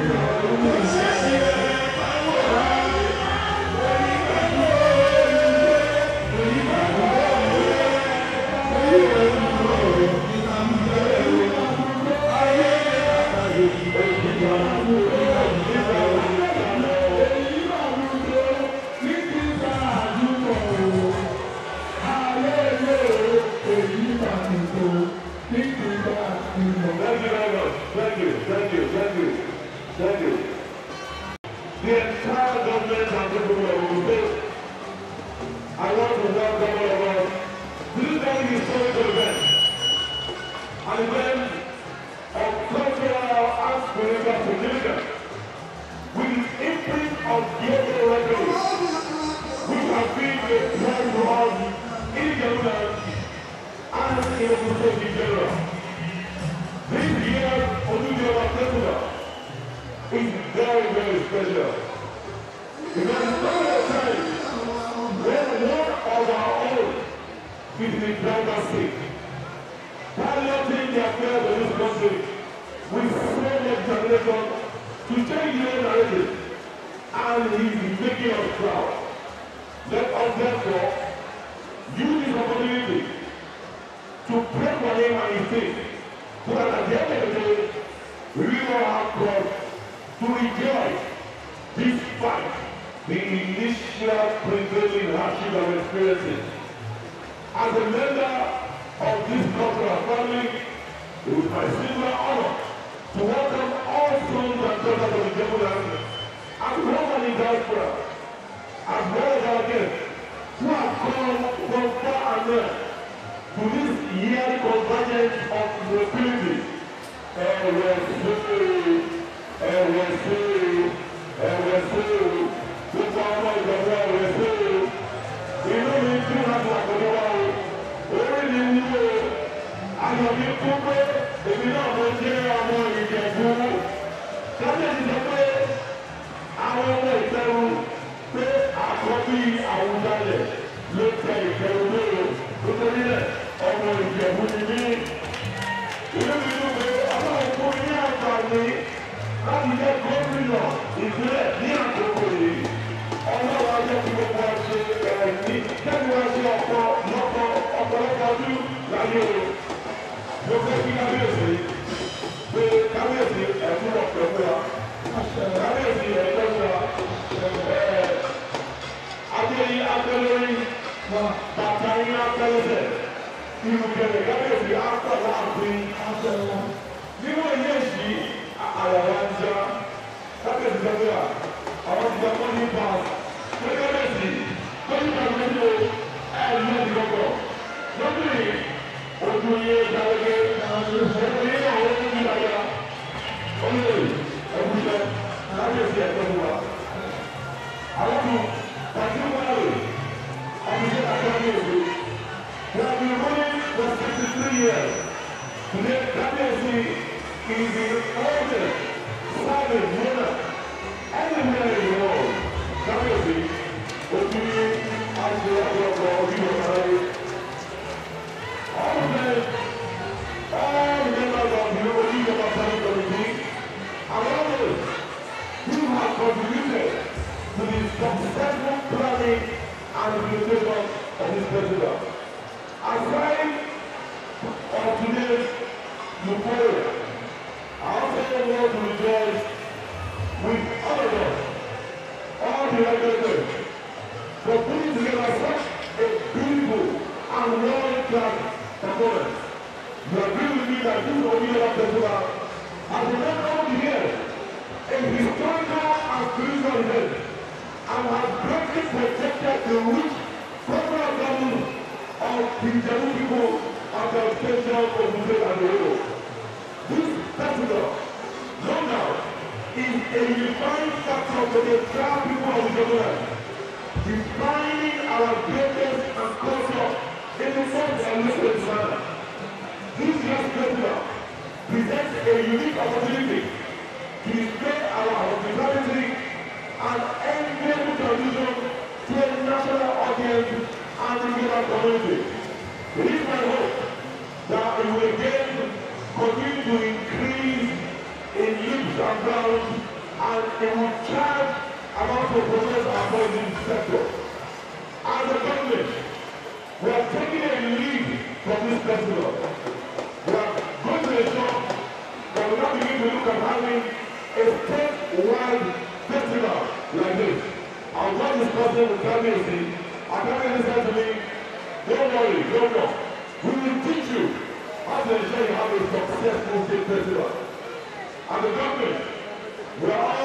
the entire government and people of Ogun State. I want to welcome all of us to this very historical event, an event of cultural and spiritual significance, with its imprint of global reckoning, which has been a pride to us in Jerusalem and in Ogun State in general. This year's Oduduwa Festival is very, very special. Because it's not a time when one of our own is in the driver's seat, piloting the affairs of this country with so much determination to change the narrative, and he is making us proud. Let us therefore use this opportunity to pray for him and his team, so that at the end of the day, we will have cause to rejoice despite the initial prevailing hardship of experiences. As a member of this cultural family, it is my singular honor to welcome all sons and daughters of the Jebu land, as well as the diaspora, as well as our guests, who have come from far and near to this yearly convergence of mobility. And we are so, and we are so, and we are so. Gbogbo ọmọ ìjọba rẹ̀ sí inú mi dùn láti àkọ́kọ́ wa o. Orí mi ní o, ayọ̀ mi kú pé èmi náà mo jẹ́ ọmọ Ìjẹ̀bú. Kábíyèsí sọ pé àwọn ọmọ Ìjẹ̀bú pé àkọ́bí Àwùjalẹ̀ ló tẹ Ìjẹ̀bú lóru. Nítorí náà ọmọ Ìjẹ̀bú ni mí. Inú mi dùn pé ọlọ́run fún mi ní àǹfààní láti jẹ́ gómìnà ìpínlẹ̀ ní àkókò yìí. Ọlọ́run ajẹ́ kí gbogbo ṣe ẹ̀mí kẹ́mi wá sí ọ̀pọ̀ lọ́pọ̀ ọ̀pọ̀lọpọ̀ ọdún láyé o. Mo fẹ́ kí kábíyèsí pé kábíyèsí ẹ̀mú ọ̀pẹ̀ fún wa. Kábíyèsí ẹ̀jọ́ fún wa. Adéyí Akẹ́lórí bàtà yín Akẹ́lẹ́sẹ̀. Ìrùkẹ̀rẹ̀ kábíyèsí Akọ̀lá àfin Akẹ́lẹ́. Nínú ilé ìṣí àyàwó ajá kábíyèsí sọ́kúrà àwọn ti gbà wọ́n ní pass pé kábíyèsí tó ní ìgbà gbogbo ẹ̀ ní ọdún gbogbo lọ́dún ojú yé dáwọ́gé ojú yé àwọn ojú yé dáyà olóyè ẹ̀wùsẹ̀ kábíyèsí ẹ̀tọ́ fún wa. Àwọn tó pàṣẹ wáyé ọmọdé àkábíyèsí we have been running for sixty-three years. Today kábíyèsí is the oldest serving monarch anywhere in the world. Kábíyèsí ojú ní àti ọ̀pọ̀lọpọ̀ ojú ọ̀sán. All of them, all the members of the ojú ọ̀sán committee, and others who have contributed to the successful planning and implementation of this festival. Aside of today's euphoria, I also want to rejoice with all of us, all the regulators, for putting together such a beautiful and world-class performance. You agree with me that this Oduduwa Festival has been over the years a historical and spiritual event, and has greatly protected the rich cultural values of the Jebu people and the special Ogun State and the world. This festival, no doubt, is a unifying factor for the entire people of the Jebu land, defining our greatness and culture in the most illustrious manner. This year's festival presents a unique opportunity to display our hospitality and enviable tradition to a national audience and the global community. It is my hope that we will again continue to increase in leaps and bounds, and it will charge about to progress our tourism sector. As a government, we are taking a lead from this festival. We are going to ensure that we now begin to look at having a statewide festival like this. I was not discussing with Kábíyèsí. And Kábíyèsí said to me, don't worry, don't worry. We will teach you how to ensure you have a successful state festival. As a government, we are always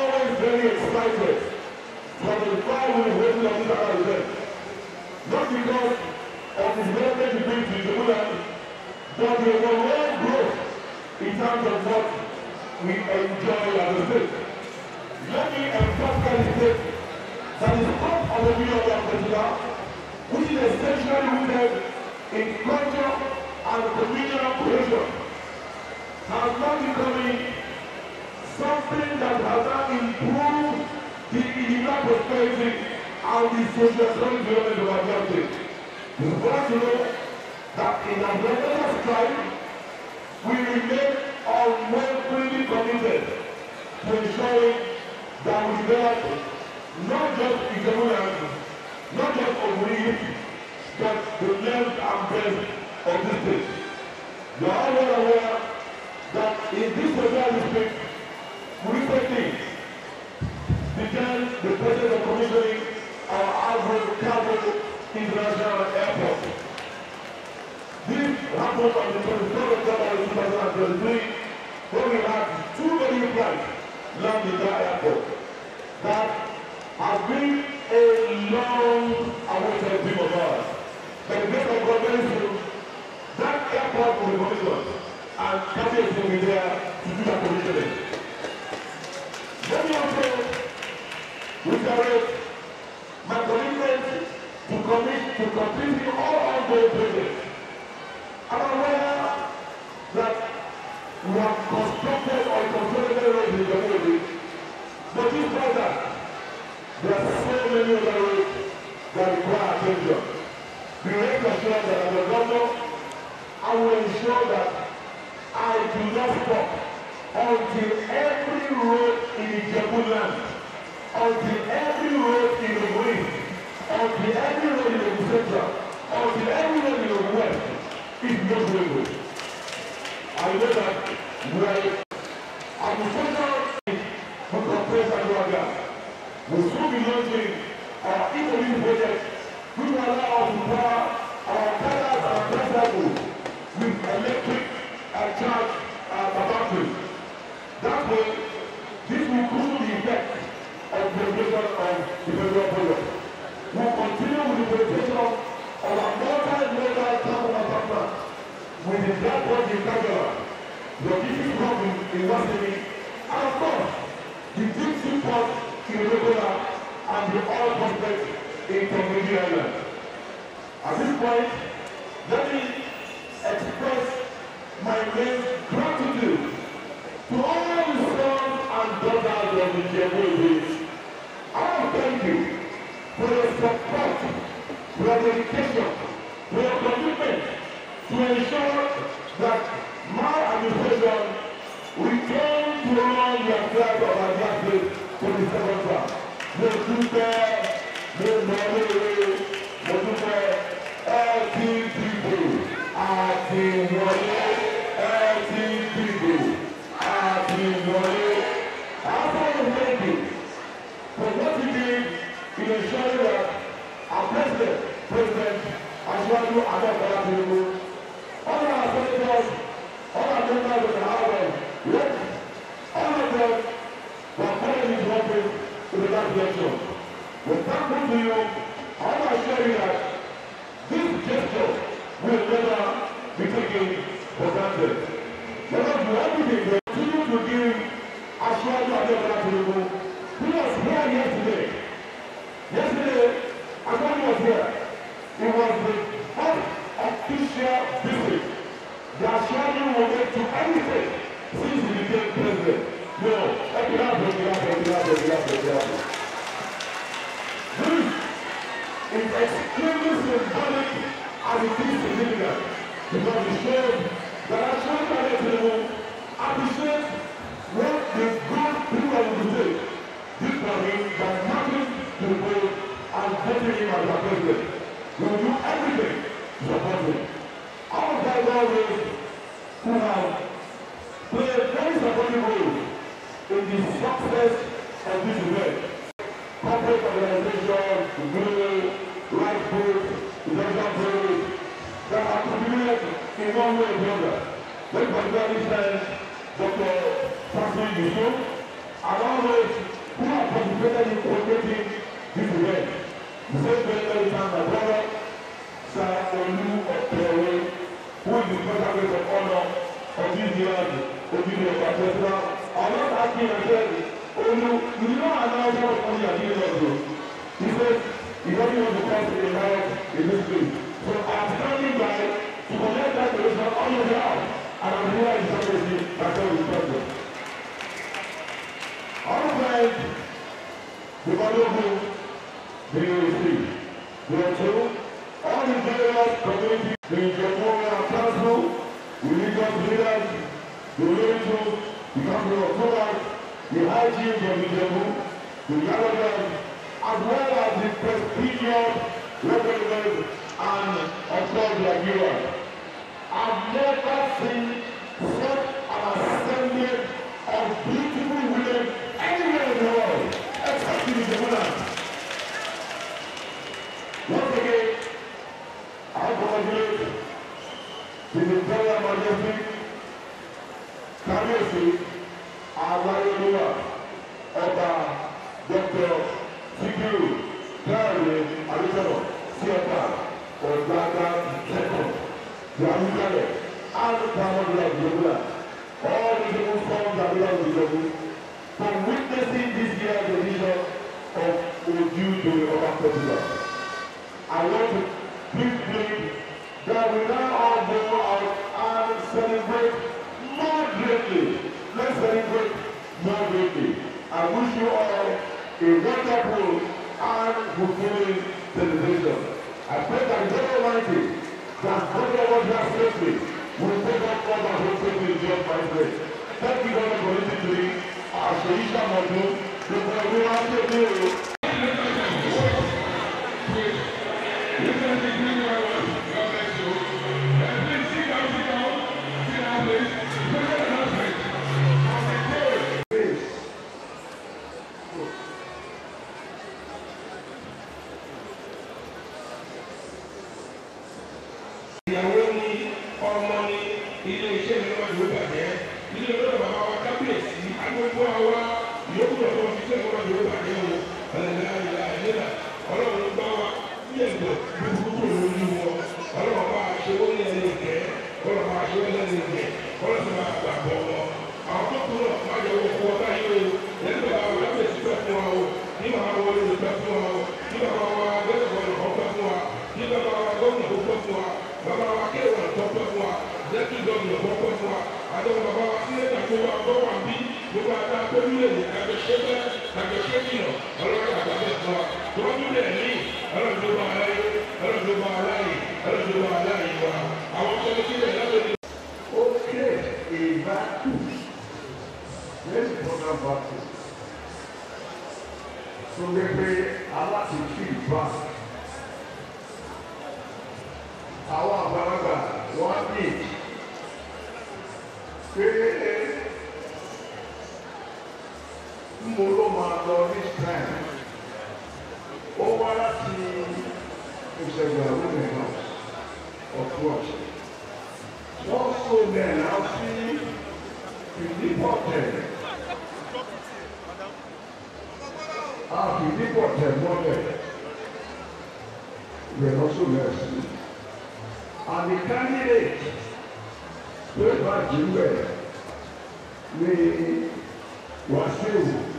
very excited for the five minute waiting of this other event. Not because of his relevant degree to Jerusalem, but the overall growth in terms of what we enjoy as a state. Let me emphatically state that the scope of the video of Festival, which is essentially rooted in culture and communal cohesion, has not becoming something that has not improved the individual prosperity and the socio-economic development of our country. We want to know that in our relentless strive, we remain unwaveringly committed to ensuring that we develop not just Ijebuland, not just Owerri, but the length and breadth of this state. You are all well aware that in this social district, we recently began the process of commissioning our Agro Cargo International Airport. This happened on the twenty-third of January two thousand twenty-three, when we had two very flights land in that airport. That has been a long-awaited dream of ours. But the grace of God, very soon, that airport will be commissioned, and Cabinet will be there to do that commissioning. Let me also reiterate my commitment to commit to completing all ongoing projects. I'm aware that we have constructed or consolidated roads in the community, but this further, there are so many other roads that require attention. Be rest assured that as a governor, I will ensure that I do not stop until every road in Ijebuland, until every road in the west, until every road in the central, until every road in the west is not good. I know that we are administration for compressed natural gas. We will soon be launching our economic project, which will allow us to power our cars and motorcycles with electric and charge and batteries. That way, this will cool the effect of the regulation of the federal project. We will continue with the presentation of our multi-modal carbon partner with the black board in Kagala, the logistics hub in, in Wasini, and of course, the deep sea port in Rokola and the oil prospect in Tomidi Island. At this point, let me express my immense gratitude to all the sons and daughters of the Ijebu. I want to thank you for your support, for your dedication, for your commitment to ensure that my administration return to run the affairs of our country for the second term. Mo dúpẹ́, mo mọ̀lẹ́rẹ́, mo dúpẹ́ L T D B àti ìwọlé L T D B àti ìwọlé. After the meeting, for what he did in ensuring that our president, President Asiwaju Bola Tinubu, all our senators, all our members of the House, yes, all of them were calling his office to the last election. We're thankful to you. I want to assure you that this gesture will never be taken for granted. Let us do everything to continue to give Asiwaju Bola Tinubu, who was here yesterday. Yesterday, Asiwaju was here. It was the first official visit that Asiwaju will make to anything since he became president. No, I cannot break it up, break it up, break it up, break it up. This is extremely symbolic as it is significant because it shows that Asiwaju Bola Tinubu appreciates what the good people of the state did for him by marching to the vote and voting him as a president. We will do everything to support him. Our guys always who have played a very supportive role in the success of this event. Corporate organizations, Google, Right Food, International Food, that have contributed in one way or the other. Let me particularly thank Doctor Francis Yusuf and always who have you coordinating this event. The same very time my brother, Sir Olu Opewe, who is the special guest of honor of this year's Ojúde Ọba Festival. I'm not asking myself, Olu, you did not announce how much money you are giving us though. He says he doesn't want to come to the house in this place. So I'm standing by to collect that donation on your behalf. And I'm here in Sunday myself with present. All friends, the Balogu, the U S C, the two, all the various communities, the Jamhuriya Council, religious leaders, the religious, the Council of Rulers, the high chiefs of the Jamhur, the Yalagas, as well as the prestigious representatives and of course the Aguilas. I've never seen such an assembly of beautiful women anywhere in the world, except in the Jamhur. Once again, I congratulate the Imperial Majesty, Kábíyèsí, Aláyélúwà, Ọba Doctor Sikiru Dáre Adéṣọ̀nà Síọ̀tà Ọ̀gbàgbà Second, the Amúkálẹ̀, and the Támọ́dúnrún Àdìjọ́gbọ́lá, all the people from Gàdúrà Àdìjọ́gbọ́, for witnessing this year's edition of Ojúde Ọba Festival. I want to please believe that we now all go out and celebrate more greatly. Let's celebrate more greatly. I wish you all a wonderful and fulfilling celebration. I pray that God Almighty, that God of us has safely, will take up all that will safely in Jesus Christ's name. Thank you very much for listening to me. As the Isha Modu, the President of the world. Ìyàwó ni ọmọ ni ilé iṣẹ́ mi lọ́wọ́ ìwé bàjẹ́ ilé olóòtú bàbá wa kábíyèsí agbègbè àwa yòókù lọ́wọ́ fi ṣẹ́ lọ́wọ́ ìwé bàjẹ́ o ẹ̀lẹ́dà ìlà ìlera ọlọ́run bá wa ní ẹ̀gbọ́ gbogbo lórí wọn ọlọ́run bá aṣọ ní ẹni ìgẹ́ ọlọ́run bá aṣọ ní ẹni ìgẹ́ ọlọ́run bá gbàgbọ́ wọn. Àwọn tó kúrò má jẹ́ owó fún ọba yìí o lẹ́nu bàbá wa kábíyèsí pẹ́ fún wa o ní màá wọlé lè pẹ́ fún wa o ní bàbá wa gẹ́gẹ́ bọ́ọ̀lù ọ̀pẹ́ fún wa ní bàbá wa gómìnà ó pẹ́ fún wa bàbá wa kéwòn tó pẹ́ fún wa lẹ́kì gómìnà tó pẹ́ fún wa àdéhùn bàbá wa sílẹ̀dà tó wà tó wà bí gbogbo àdá tó nílẹ̀ ní àgbẹ̀ṣẹ́ bẹ́ẹ̀ àgbẹ̀ṣẹ́ jìnà ọlọ́run àgbàbẹ́ fún wa tó wọ́n nílẹ̀ ní ọlọ́run ló bá aláyé ọlọ́run ló bá aláyé ọlọ́run ló bá aláyé wa àwọn tó ní sílẹ̀ lábẹ́ ní. Ó kéré ìgbà tù lẹ́yìn program practice tó lé pé aláṣẹ ìgbà àwọn àgbàlagbà wọ́n ní pé mo ló máa lọ this time ó wá láti ìṣẹ̀gbà women house of watch wọ́n so lẹ́nà sí ìdípọ̀tẹ̀ àfìdípọ̀tẹ̀ mọ́lẹ̀ lẹ́nà so lẹ́sìn. And the candidate tó bá jùlọ ní Wàsíù.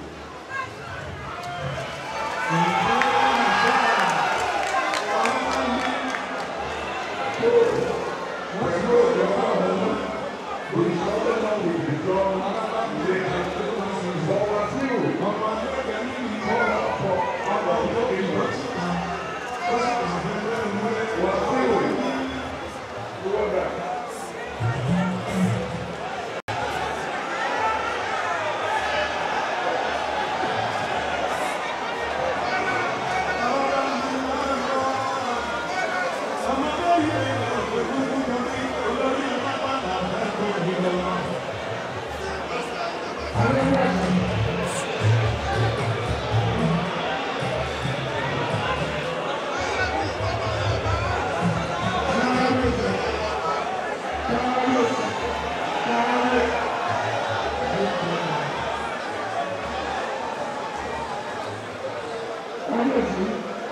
Pẹ̀lú ìjọba ọ̀hún, olùsọ̀rọ̀ náà lè dìjọ́ ilé ìfọ̀ Wàsíù. Wọ́n lọ fọ àwọn ìjọba ìjọba. Wàsíù. kábíyèsí.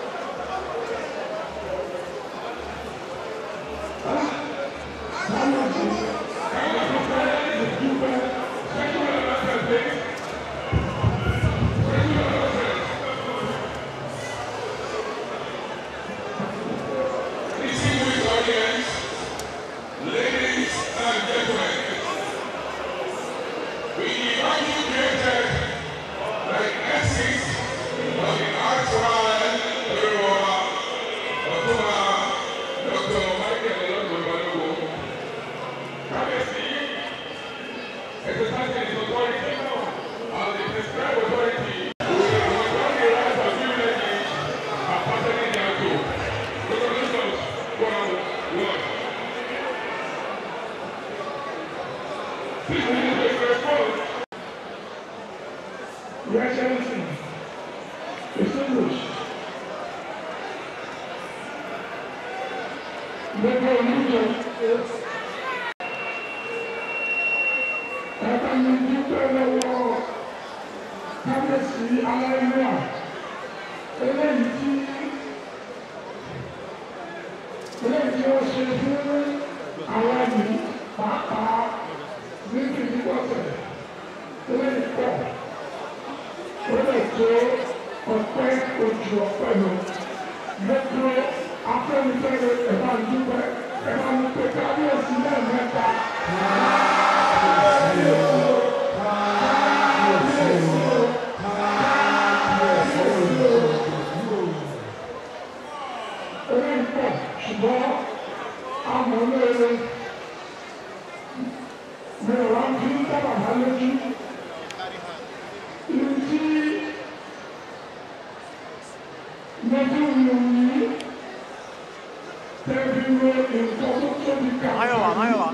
Your Excellency, distinguished Member of Union, ẹ̀ka ní dúpẹ́ lọ́wọ́ kábíyèsí aláìlúwà eléyìí tí eléyìí tí ó ṣe fún àwọn yìí pàápàá ní kìnnìkọ́sẹ̀ eléyìí pọ̀. Wọ́n tó ọ̀pẹ́ ojú ọ̀pẹ́ lọ. Mẹ́tò afẹ́nifẹ́re ẹ̀fà dúpẹ́ ẹ̀fà ní pé kábíyèsí náà mẹ́ta. Orí ń pọ̀ ṣùgbọ́n àmọ́ lóore mi ò wá kí ń dábàá bá lójú. Iowa, Iowa.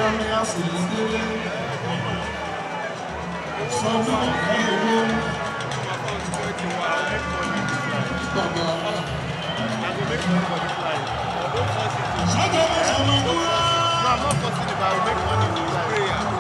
bóyá ní àṣìlè délé. Sọ fún ọ̀gá owó. Bàbá. Ṣáàjọ́ bá ṣàmọ̀ kúrò. No, I'm not forcing it, but I will make money with prayer.